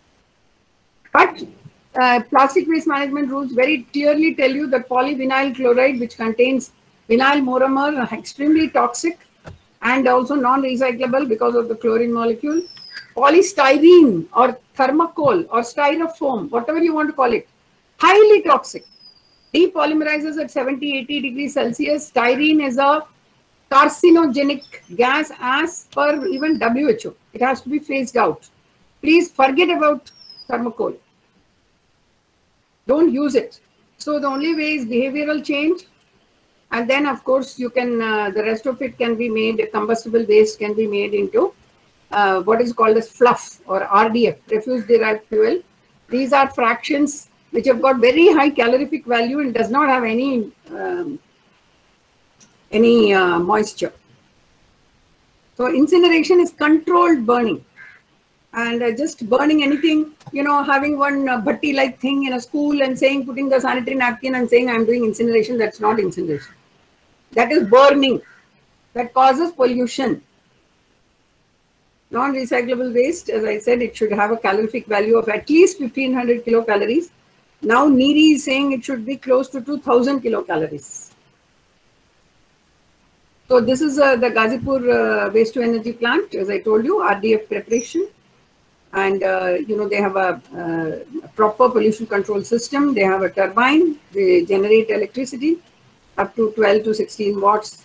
B: But plastic waste management rules very clearly tell you that polyvinyl chloride, which contains vinyl monomer, are extremely toxic and also non-recyclable because of the chlorine molecule. Polystyrene or thermocol or styrofoam, whatever you want to call it, highly toxic. Depolymerizes at 70-80 degrees Celsius. Styrene is a carcinogenic gas as per even WHO. It has to be phased out. Please forget about thermocol. Don't use it. So the only way is behavioral change. And then, of course, you can, the rest of it can be made, combustible waste can be made into what is called as fluff or RDF, refuse derived fuel. These are fractions which have got very high calorific value and does not have any moisture. So incineration is controlled burning. And just burning anything, having one bhatti-like thing in a school and saying, putting the sanitary napkin and saying, I'm doing incineration, that's not incineration. That is burning. That causes pollution. Non-recyclable waste, as I said, it should have a calorific value of at least 1500 kilocalories. Now NEERI is saying it should be close to 2000 kilocalories. So this is the Ghazipur waste to energy plant, as I told you, RDF preparation. And, they have a proper pollution control system. They have a turbine. They generate electricity up to 12 to 16 watts.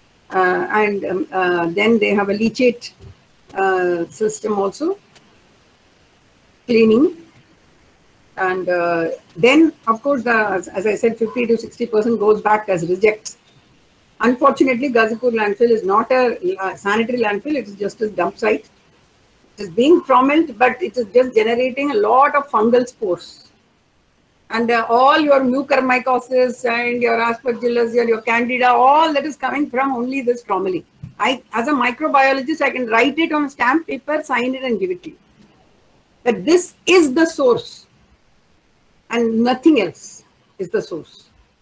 B: Then they have a leachate system also, cleaning. And then, of course, as I said, 50 to 60% goes back as rejects. Unfortunately, Ghazipur landfill is not a sanitary landfill. It is just a dump site. It is being trommelled, but it is just generating a lot of fungal spores. And all your mucormycosis and your aspergillus, your candida, all that is coming from only this trommeling. As a microbiologist, I can write it on stamp paper, sign it and give it to you. But this is the source and nothing else is the source.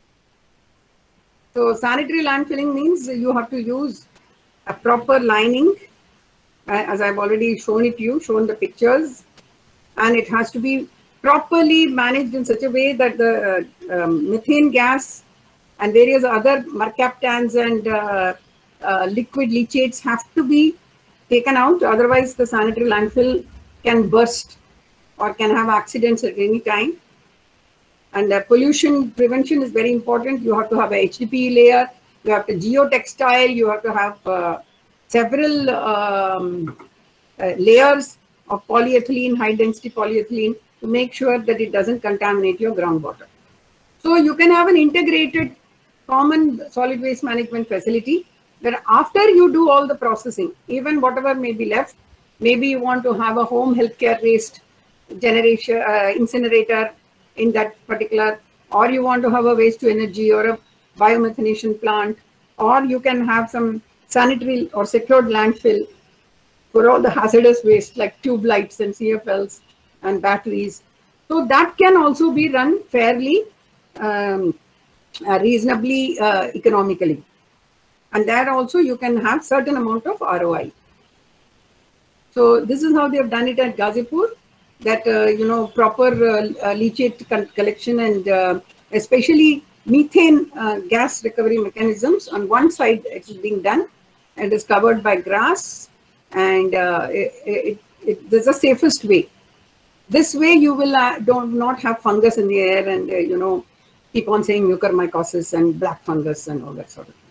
B: So sanitary landfilling means you have to use a proper lining, as I've already shown it to you, shown the pictures, and it has to be properly managed in such a way that the methane gas and various other mercaptans and liquid leachates have to be taken out. Otherwise, the sanitary landfill can burst or can have accidents at any time. And pollution prevention is very important. You have to have a HDPE layer, you have to geotextile, you have to have several layers of polyethylene, high density polyethylene, to make sure that it doesn't contaminate your groundwater. So you can have an integrated common solid waste management facility that after you do all the processing, even whatever may be left, maybe you want to have a home healthcare waste generation incinerator in that particular, or you want to have a waste to energy or a biomethanation plant, or you can have some sanitary or secured landfill for all the hazardous waste like tube lights and CFLs and batteries. So that can also be run fairly, reasonably economically. And there also you can have certain amount of ROI. So this is how they have done it at Ghazipur, that, proper leachate collection and especially methane gas recovery mechanisms. On one side, it is being done and is covered by grass, and there's a safest way. This way you will not have fungus in the air and, keep on saying mucormycosis and black fungus and all that sort of thing.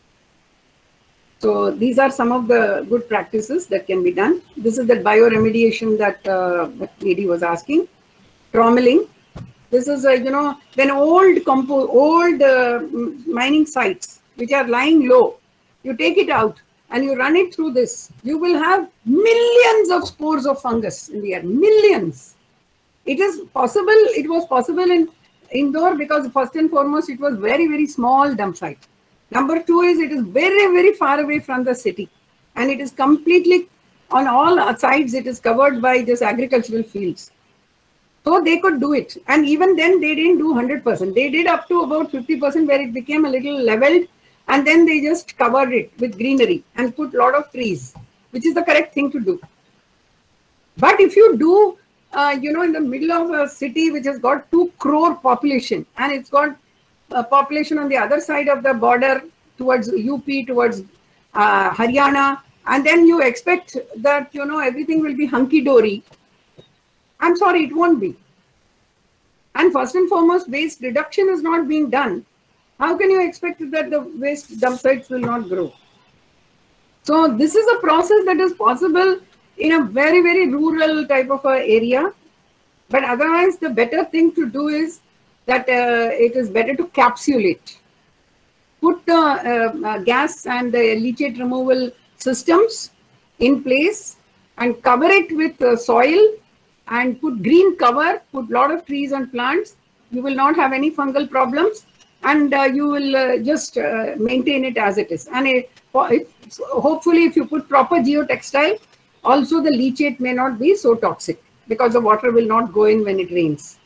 B: So these are some of the good practices that can be done. This is the bioremediation that the lady was asking. Trommeling. This is, when old mining sites which are lying low, you take it out and you run it through this, you will have millions of spores of fungus in the air, millions. It was possible in Indore because first and foremost, it was very, very small dump site. Number two is it is very, very far away from the city, and it is completely on all sides, it is covered by just agricultural fields. So they could do it. And even then they didn't do 100%. They did up to about 50% where it became a little leveled, and then they just covered it with greenery and put a lot of trees, which is the correct thing to do. But if you do, in the middle of a city which has got 2 crore population, and it's got a population on the other side of the border towards UP, towards Haryana, and then you expect that, everything will be hunky-dory. I'm sorry, it won't be. And first and foremost, waste reduction is not being done. How can you expect that the waste dump sites will not grow? So this is a process that is possible in a very, very rural type of a area. But otherwise, the better thing to do is that it is better to capsulate. Put the gas and the leachate removal systems in place and cover it with soil and put green cover, put a lot of trees and plants. You will not have any fungal problems, and you will just maintain it as it is. And hopefully, if you put proper geotextile, also the leachate may not be so toxic because the water will not go in when it rains.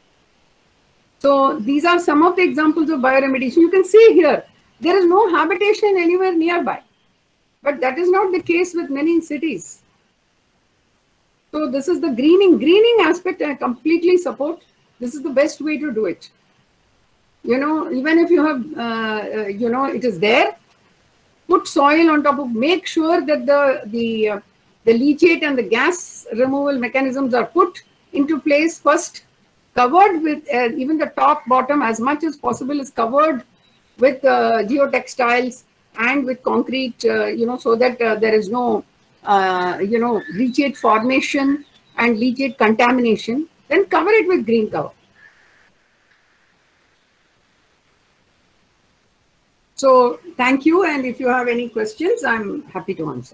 B: So these are some of the examples of bioremediation. You can see here, there is no habitation anywhere nearby. But that is not the case with many cities. So this is the greening aspect I completely support. This is the best way to do it. Even if you have, it is there, put soil on top of, make sure that the leachate and the gas removal mechanisms are put into place first, covered with even the top, bottom, as much as possible is covered with geotextiles and with concrete, so that there is no, leachate formation and leachate contamination. Then cover it with green cover. So thank you, and if you have any questions, I'm happy to answer.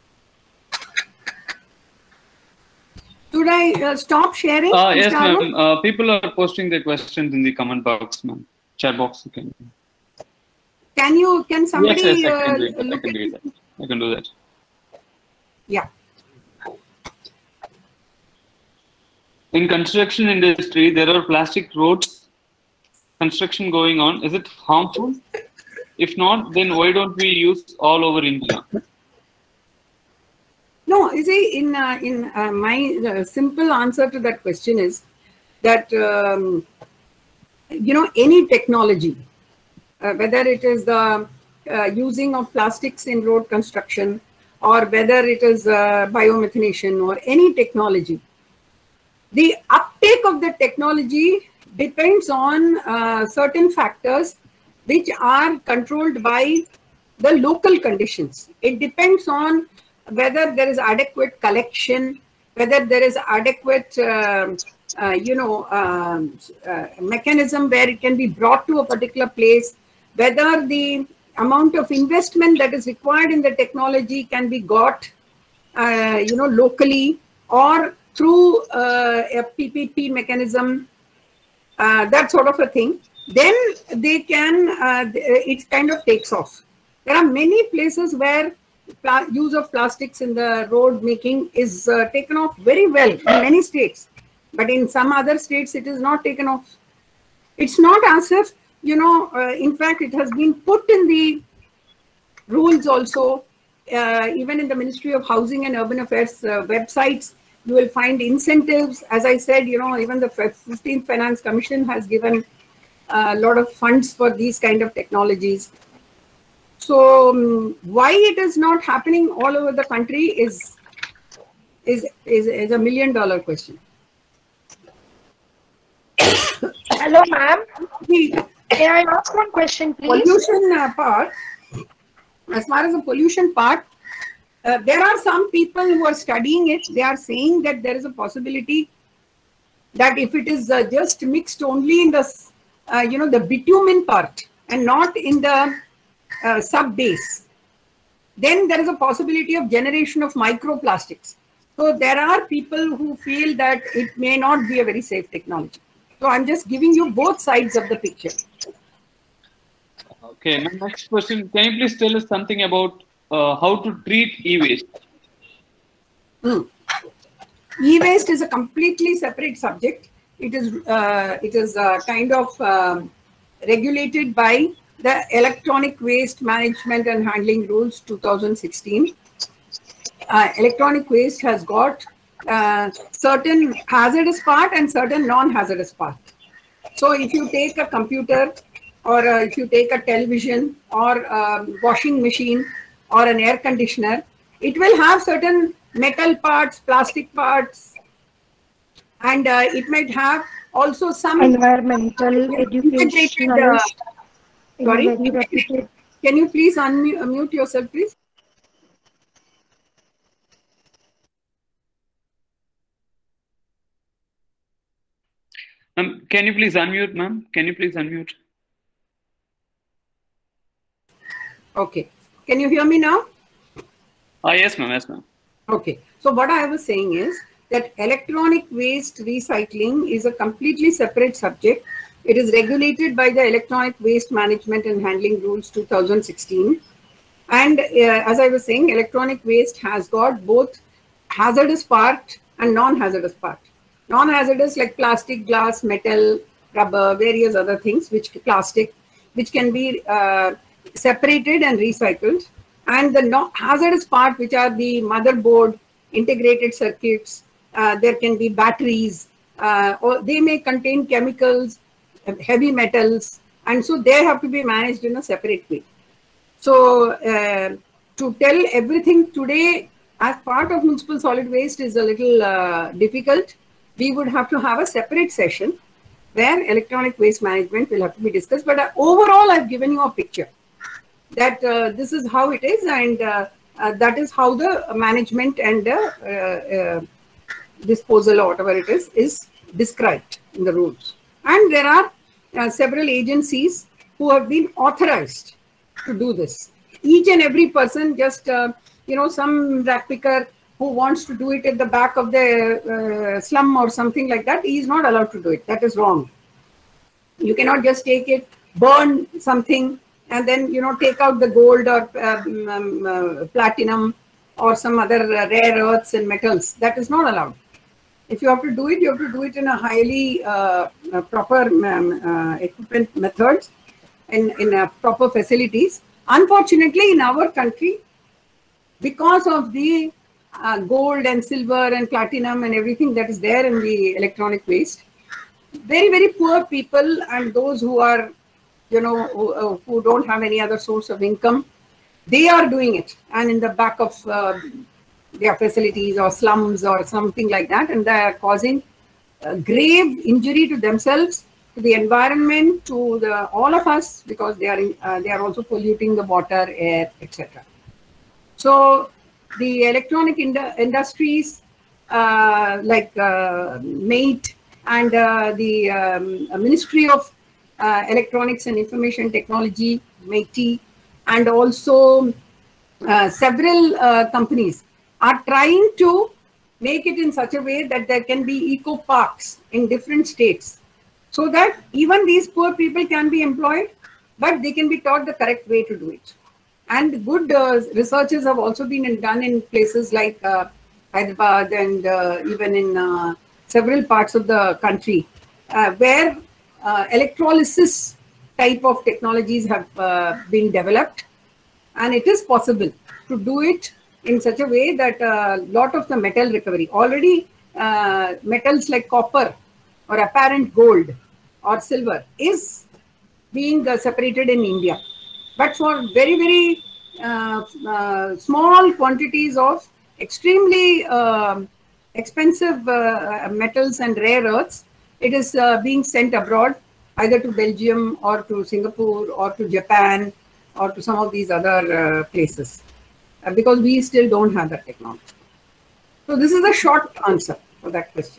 B: Should I stop sharing?
C: Yes, ma'am. People are posting their questions in the comment box, ma'am. Chat box. Can
B: somebody
C: yes, I can do that. I can do that.
B: Yeah.
C: In construction industry, there are plastic roads construction going on. Is it harmful? If not, then why don't we use all over India?
B: No, you see, in my simple answer to that question is that, any technology, whether it is the using of plastics in road construction, or whether it is biomethanation or any technology, the uptake of the technology depends on certain factors which are controlled by the local conditions. It depends on whether there is adequate collection, whether there is adequate, mechanism where it can be brought to a particular place, whether the amount of investment that is required in the technology can be got, locally or through a PPP mechanism, that sort of a thing. Then they can, it kind of takes off. There are many places where use of plastics in the road making is taken off very well in many states, but in some other states it is not taken off. It's not as if, in fact, it has been put in the rules also, even in the Ministry of Housing and Urban Affairs websites, you will find incentives. As I said, even the 15th Finance Commission has given a lot of funds for these kind of technologies. So why it is not happening all over the country is a $1 million question.
D: Hello, ma'am. Can I ask one question, please?
B: Pollution part. As far as the pollution part, there are some people who are studying it. They are saying that there is a possibility that if it is just mixed only in the, the bitumen part and not in the sub-base, then there is a possibility of generation of microplastics. So there are people who feel that it may not be a very safe technology. So I'm just giving you both sides of the picture.
C: Okay, my next question, can you please tell us something about how to treat e-waste?
B: E-waste is a completely separate subject. It is kind of regulated by the Electronic Waste Management and Handling Rules 2016. Electronic waste has got certain hazardous part and certain non-hazardous part. So if you take a computer, or if you take a television or a washing machine or an air conditioner, it will have certain metal parts, plastic parts, and it might have also some
D: environmental educational.
B: Sorry, can you please unmute yourself, please?
C: Can you please unmute, ma'am? Can you please unmute?
B: Okay. Can you hear me now?
C: Yes, ma'am. Yes, ma'am.
B: Okay. So what I was saying is that electronic waste recycling is a completely separate subject. It is regulated by the Electronic Waste Management and Handling Rules 2016. And as I was saying, electronic waste has got both hazardous part and non-hazardous part. Non-hazardous like plastic, glass, metal, rubber, various other things, which can be separated and recycled. And the hazardous part, which are the motherboard, integrated circuits, there can be batteries, or they may contain chemicals, heavy metals, and so they have to be managed in a separate way. So to tell everything today as part of municipal solid waste is a little difficult. We would have to have a separate session where electronic waste management will have to be discussed. But overall, I've given you a picture that this is how it is, and that is how the management and disposal or whatever it is described in the rules. And there are several agencies who have been authorized to do this. Each and every person, just some rat picker who wants to do it at the back of the slum or something like that, he is not allowed to do it. That is wrong. You cannot just take it, burn something, and then take out the gold or platinum or some other rare earths and metals. That is not allowed. If you have to do it, you have to do it in a highly proper equipment methods, in proper facilities. Unfortunately, in our country, because of the gold and silver and platinum and everything that is there in the electronic waste, very, very poor people and those who are, who don't have any other source of income, they are doing it, and in the back of their facilities or slums or something like that, and they are causing grave injury to themselves, to the environment, to all of us, because they are also polluting the water, air, etc. So the electronic industries like MATE and the Ministry of Electronics and Information Technology, MATE, and also several companies are trying to make it in such a way that there can be eco parks in different states, so that even these poor people can be employed, but they can be taught the correct way to do it. And good researches have also been done in places like Hyderabad and even in several parts of the country, where electrolysis type of technologies have been developed, and it is possible to do it in such a way that a lot of the metal recovery, already metals like copper or apparent gold or silver is being separated in India. But for very, very small quantities of extremely expensive metals and rare earths, it is being sent abroad, either to Belgium or to Singapore or to Japan or to some of these other places, because we still don't have that technology. So this is a short answer for that question.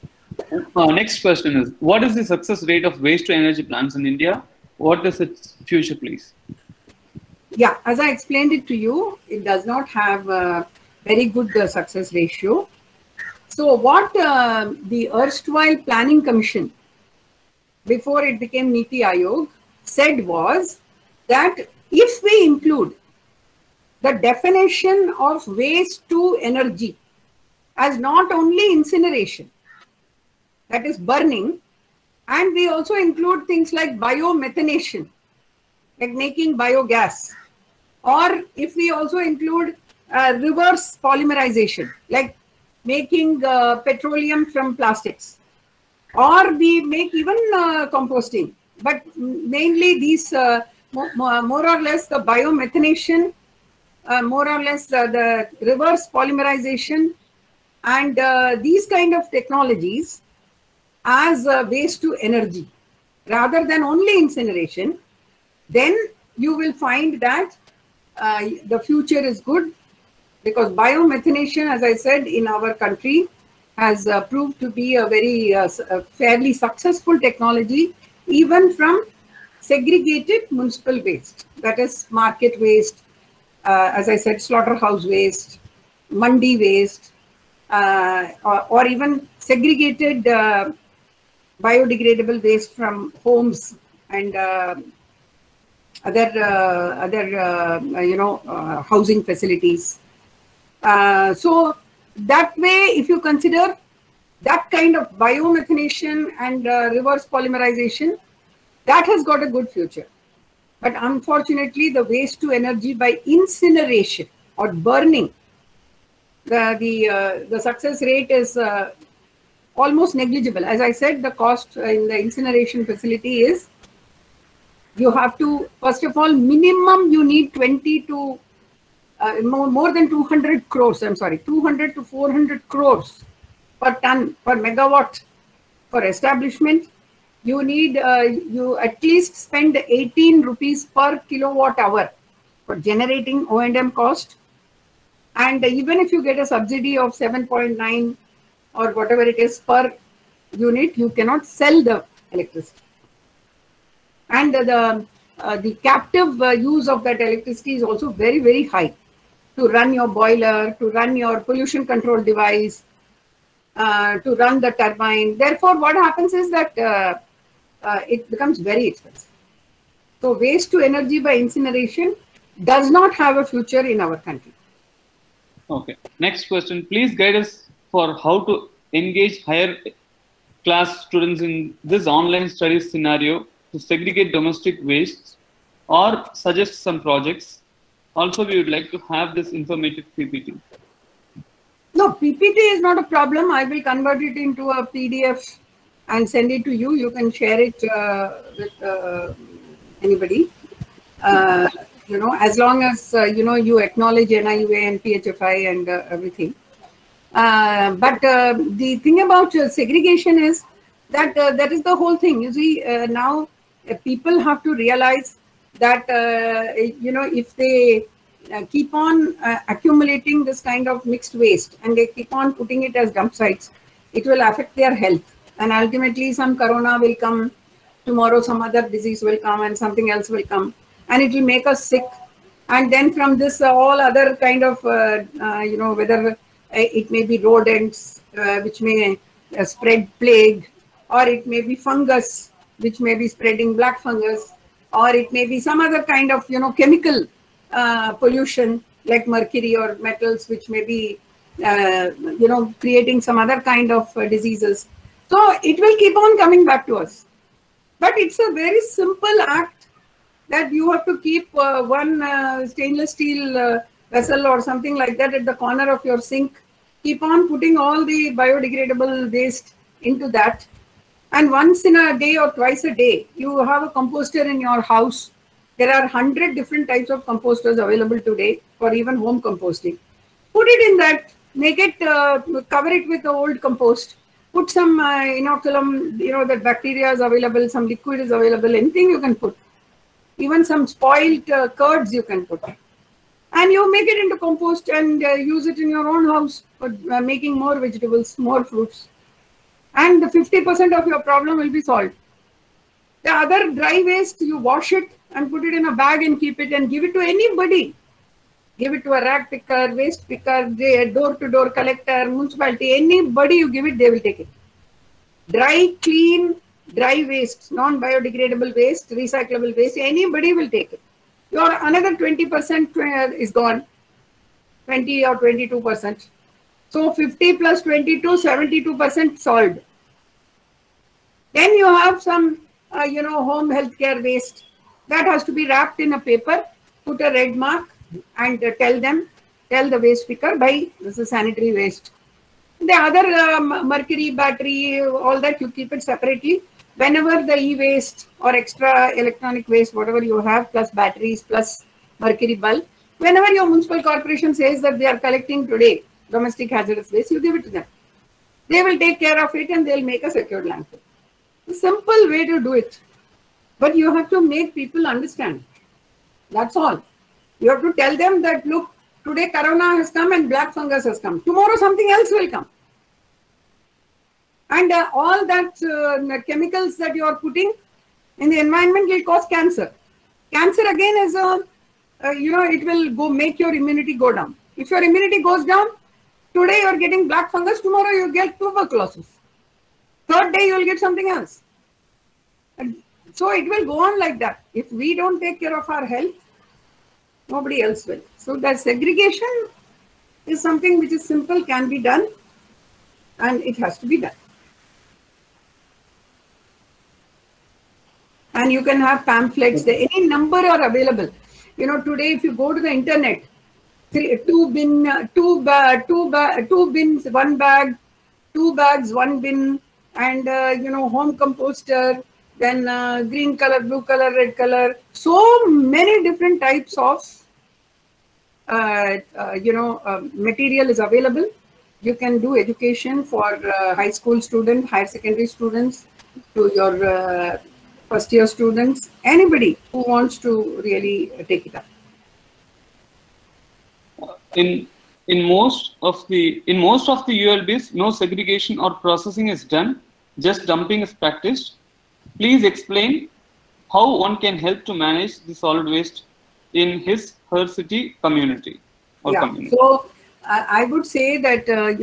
C: Next question is, what is the success rate of waste to energy plants in India? What is its future, please?
B: Yeah, as I explained it to you, it does not have a very good success ratio. So what the erstwhile Planning Commission, before it became Niti Aayog, said was that if we include the definition of waste to energy as not only incineration, that is burning, and we also include things like biomethanation, like making biogas, or if we also include reverse polymerization, like making petroleum from plastics, or we make even composting, but mainly these more or less the biomethanation, more or less the reverse polymerization, and these kind of technologies as waste to energy rather than only incineration, then you will find that the future is good, because biomethanation, as I said, in our country has proved to be a very fairly successful technology, even from segregated municipal waste, that is market waste, as I said, slaughterhouse waste, mandi waste, or even segregated biodegradable waste from homes and other housing facilities. So that way, if you consider that kind of biomethanation and reverse polymerization, that has got a good future. But unfortunately, the waste to energy by incineration or burning, the success rate is almost negligible. As I said, the cost in the incineration facility is You have to, first of all, minimum you need 20 to more than 200 crores, I'm sorry, 200 to 400 crores per ton, per megawatt for establishment. You need, you at least spend 18 rupees per kilowatt hour for generating O&M cost. And even if you get a subsidy of 7.9 or whatever it is per unit, you cannot sell the electricity. And the captive use of that electricity is also very, very high to run your boiler, to run your pollution control device, to run the turbine. Therefore, what happens is that it becomes very expensive. So waste to energy by incineration does not have a future in our country.
C: Okay. Next question. Please guide us for how to engage higher class students in this online studies scenario to segregate domestic waste, or suggest some projects. Also, we would like to have this informative PPT.
B: No, PPT is not a problem. I will convert it into a PDF and send it to you. You can share it with anybody. You know, as long as you know, you acknowledge NIUA and PHFI and everything. But the thing about segregation is that that is the whole thing. You see, now people have to realize that you know, if they keep on accumulating this kind of mixed waste and they keep on putting it as dump sites, it will affect their health. And ultimately, some corona will come, tomorrow some other disease will come, and something else will come, and it will make us sick. And then from this, all other kind of, you know, whether it may be rodents, which may spread plague, or it may be fungus, which may be spreading black fungus, or it may be some other kind of, you know, chemical pollution like mercury or metals, which may be, you know, creating some other kind of diseases. So it will keep on coming back to us. But it's a very simple act that you have to keep one stainless steel vessel or something like that at the corner of your sink. Keep on putting all the biodegradable waste into that. And once in a day or twice a day, you have a composter in your house. There are 100 different types of composters available today for even home composting. Put it in that, make it, cover it with the old compost. Put some inoculum, you know, that bacteria is available, some liquid is available, anything you can put. Even some spoiled curds you can put. And you make it into compost and use it in your own house for making more vegetables, more fruits. And the 50% of your problem will be solved. The other dry waste, you wash it and put it in a bag and keep it and give it to anybody. Give it to a rag picker, waste picker, door-to-door collector, municipality, anybody you give it, they will take it. Dry, clean, dry waste, non-biodegradable waste, recyclable waste, anybody will take it. Your another 20% is gone, 20 or 22%. So 50 plus 22, 72% solved. Then you have some, you know, home healthcare waste that has to be wrapped in a paper, put a red mark, and tell the waste picker, by this is sanitary waste. The other mercury, battery, all that you keep it separately. Whenever the e-waste or extra electronic waste, whatever you have, plus batteries, plus mercury bulb, whenever your municipal corporation says that they are collecting today domestic hazardous waste, you give it to them. They will take care of it and they'll make a secured landfill. A simple way to do it. But you have to make people understand. That's all. You have to tell them that, look, today corona has come and black fungus has come. Tomorrow something else will come. And all that chemicals that you are putting in the environment will cause cancer. Cancer again is you know, it will go make your immunity go down. If your immunity goes down, today you are getting black fungus, tomorrow you get tuberculosis. Third day you will get something else. And so it will go on like that. If we don't take care of our health, nobody else will. So that segregation is something which is simple, can be done, and it has to be done. And you can have pamphlets, any number are available. You know, today if you go to the internet, two bins, one bag, 2 bags, 1 bin, and you know, home composter, then green color, blue color, red color. So many different types of material is available. You can do education for high school students, higher secondary students, to your first year students, anybody who wants to really take it up.
C: In most of the ULBs, no segregation or processing is done, just dumping is practiced. Please explain how one can help to manage the solid waste in her city community or community.
B: So I would say that the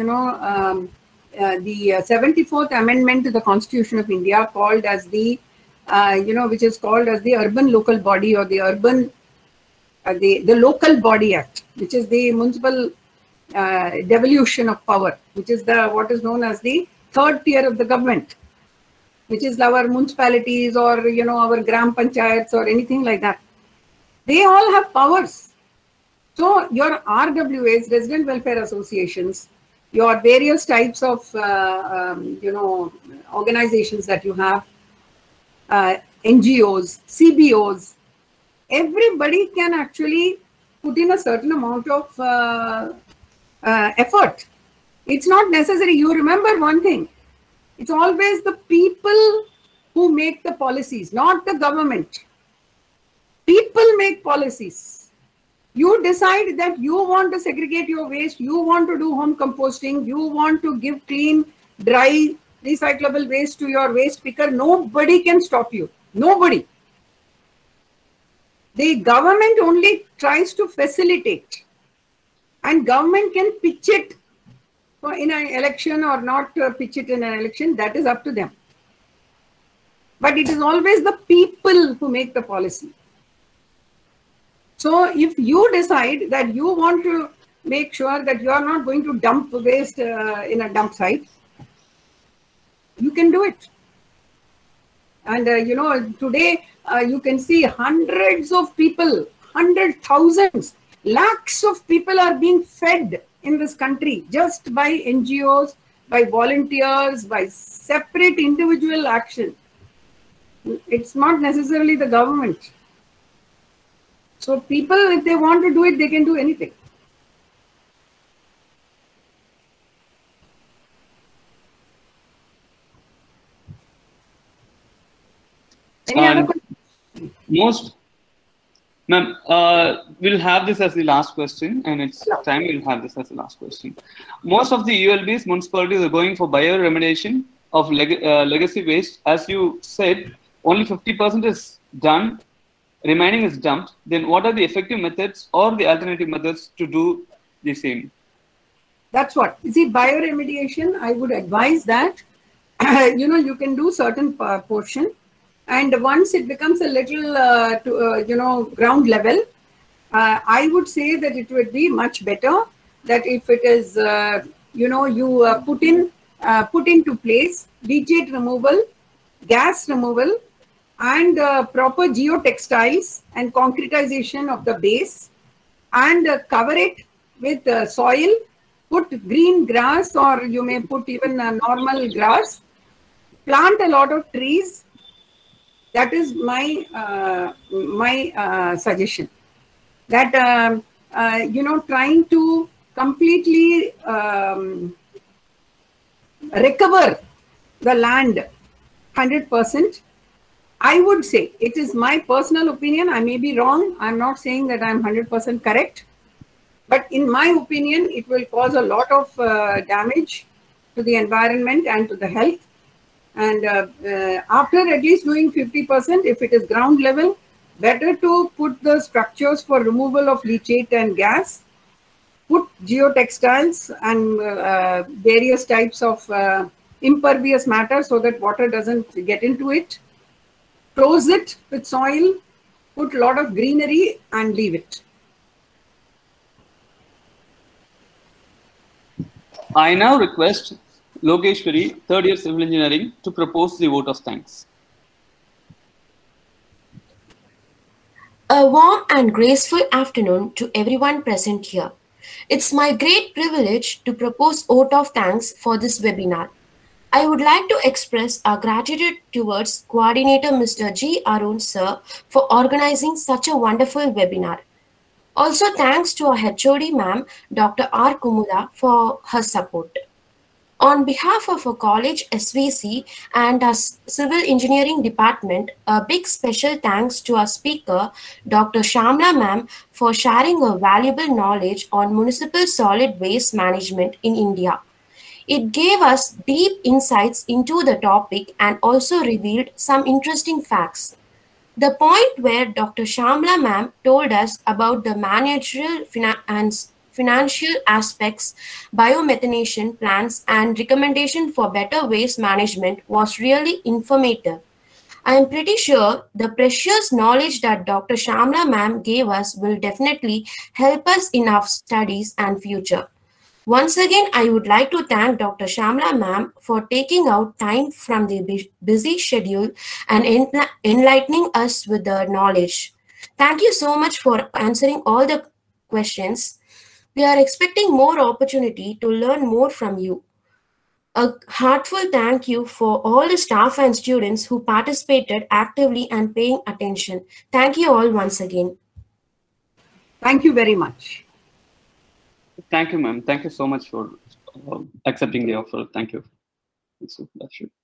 B: 74th Amendment to the Constitution of India, called as the which is called as the Urban Local Body, or the Urban the Local Body Act, which is the municipal devolution of power, which is what is known as the third tier of the government, which is our municipalities or our gram panchayats or anything like that. They all have powers. So your RWAs, resident welfare associations, your various types of organizations that you have, NGOs, CBOs, everybody can actually put in a certain amount of effort. It's not necessary. You remember one thing, it's always the people who make the policies, not the government. People make policies. You decide that you want to segregate your waste, you want to do home composting, you want to give clean, dry, recyclable waste to your waste picker. Nobody can stop you. Nobody. The government only tries to facilitate, and government can pitch it in an election or not pitch it in an election. That is up to them. But it is always the people who make the policy. So if you decide that you want to make sure that you are not going to dump waste in a dump site, you can do it. And today you can see hundreds of people, thousands, lakhs of people are being fed in this country just by NGOs, by volunteers, by separate individual action. It's not necessarily the government. So people, if they want to do it, they can do anything. Any other questions?
C: Ma'am, we'll have this as the last question, and it's time we'll have this as the last question. Most of the ULBs, municipalities are going for bioremediation of legacy waste. As you said, only 50% is done, remaining is dumped. Then what are the effective methods or the alternative methods to do the same?
B: That's what. You see, bioremediation, I would advise that, you can do certain portion. And once it becomes a little, ground level, I would say that it would be much better that if it is, put into place leachate removal, gas removal, and proper geotextiles and concretization of the base, and cover it with soil, put green grass, or you may put even normal grass, plant a lot of trees. That is my suggestion. That trying to completely recover the land 100%. I would say, it is my personal opinion. I may be wrong. I'm not saying that I'm 100% correct, but in my opinion, it will cause a lot of damage to the environment and to the health. And after at least doing 50%, if it is ground level, better to put the structures for removal of leachate and gas, put geotextiles and various types of impervious matter so that water doesn't get into it, close it with soil, put a lot of greenery and leave it.
C: I now request Lokeshwari, third year civil engineering, to propose the vote of thanks.
E: A warm and graceful afternoon to everyone present here. It's my great privilege to propose vote of thanks for this webinar. I would like to express our gratitude towards Coordinator Mr. G. Arun Sir for organizing such a wonderful webinar. Also thanks to our HOD ma'am, Dr. R. Kumula, for her support. On behalf of our college SVC and our civil engineering department, a big special thanks to our speaker, Dr. Shamla ma'am, for sharing her valuable knowledge on municipal solid waste management in India. It gave us deep insights into the topic and also revealed some interesting facts. The point where Dr. Shamla ma'am told us about the managerial and financial aspects, biomethanation plans, and recommendation for better waste management was really informative. I am pretty sure the precious knowledge that Dr. Shamla ma'am gave us will definitely help us in our studies and future. Once again, I would like to thank Dr. Shamla ma'am for taking out time from the busy schedule and enlightening us with the knowledge. Thank you so much for answering all the questions. We are expecting more opportunity to learn more from you. A heartfelt thank you for all the staff and students who participated actively and paying attention. Thank you all once again.
B: Thank you very much.
C: Thank you, ma'am. Thank you so much for accepting the offer. Thank you. That's it.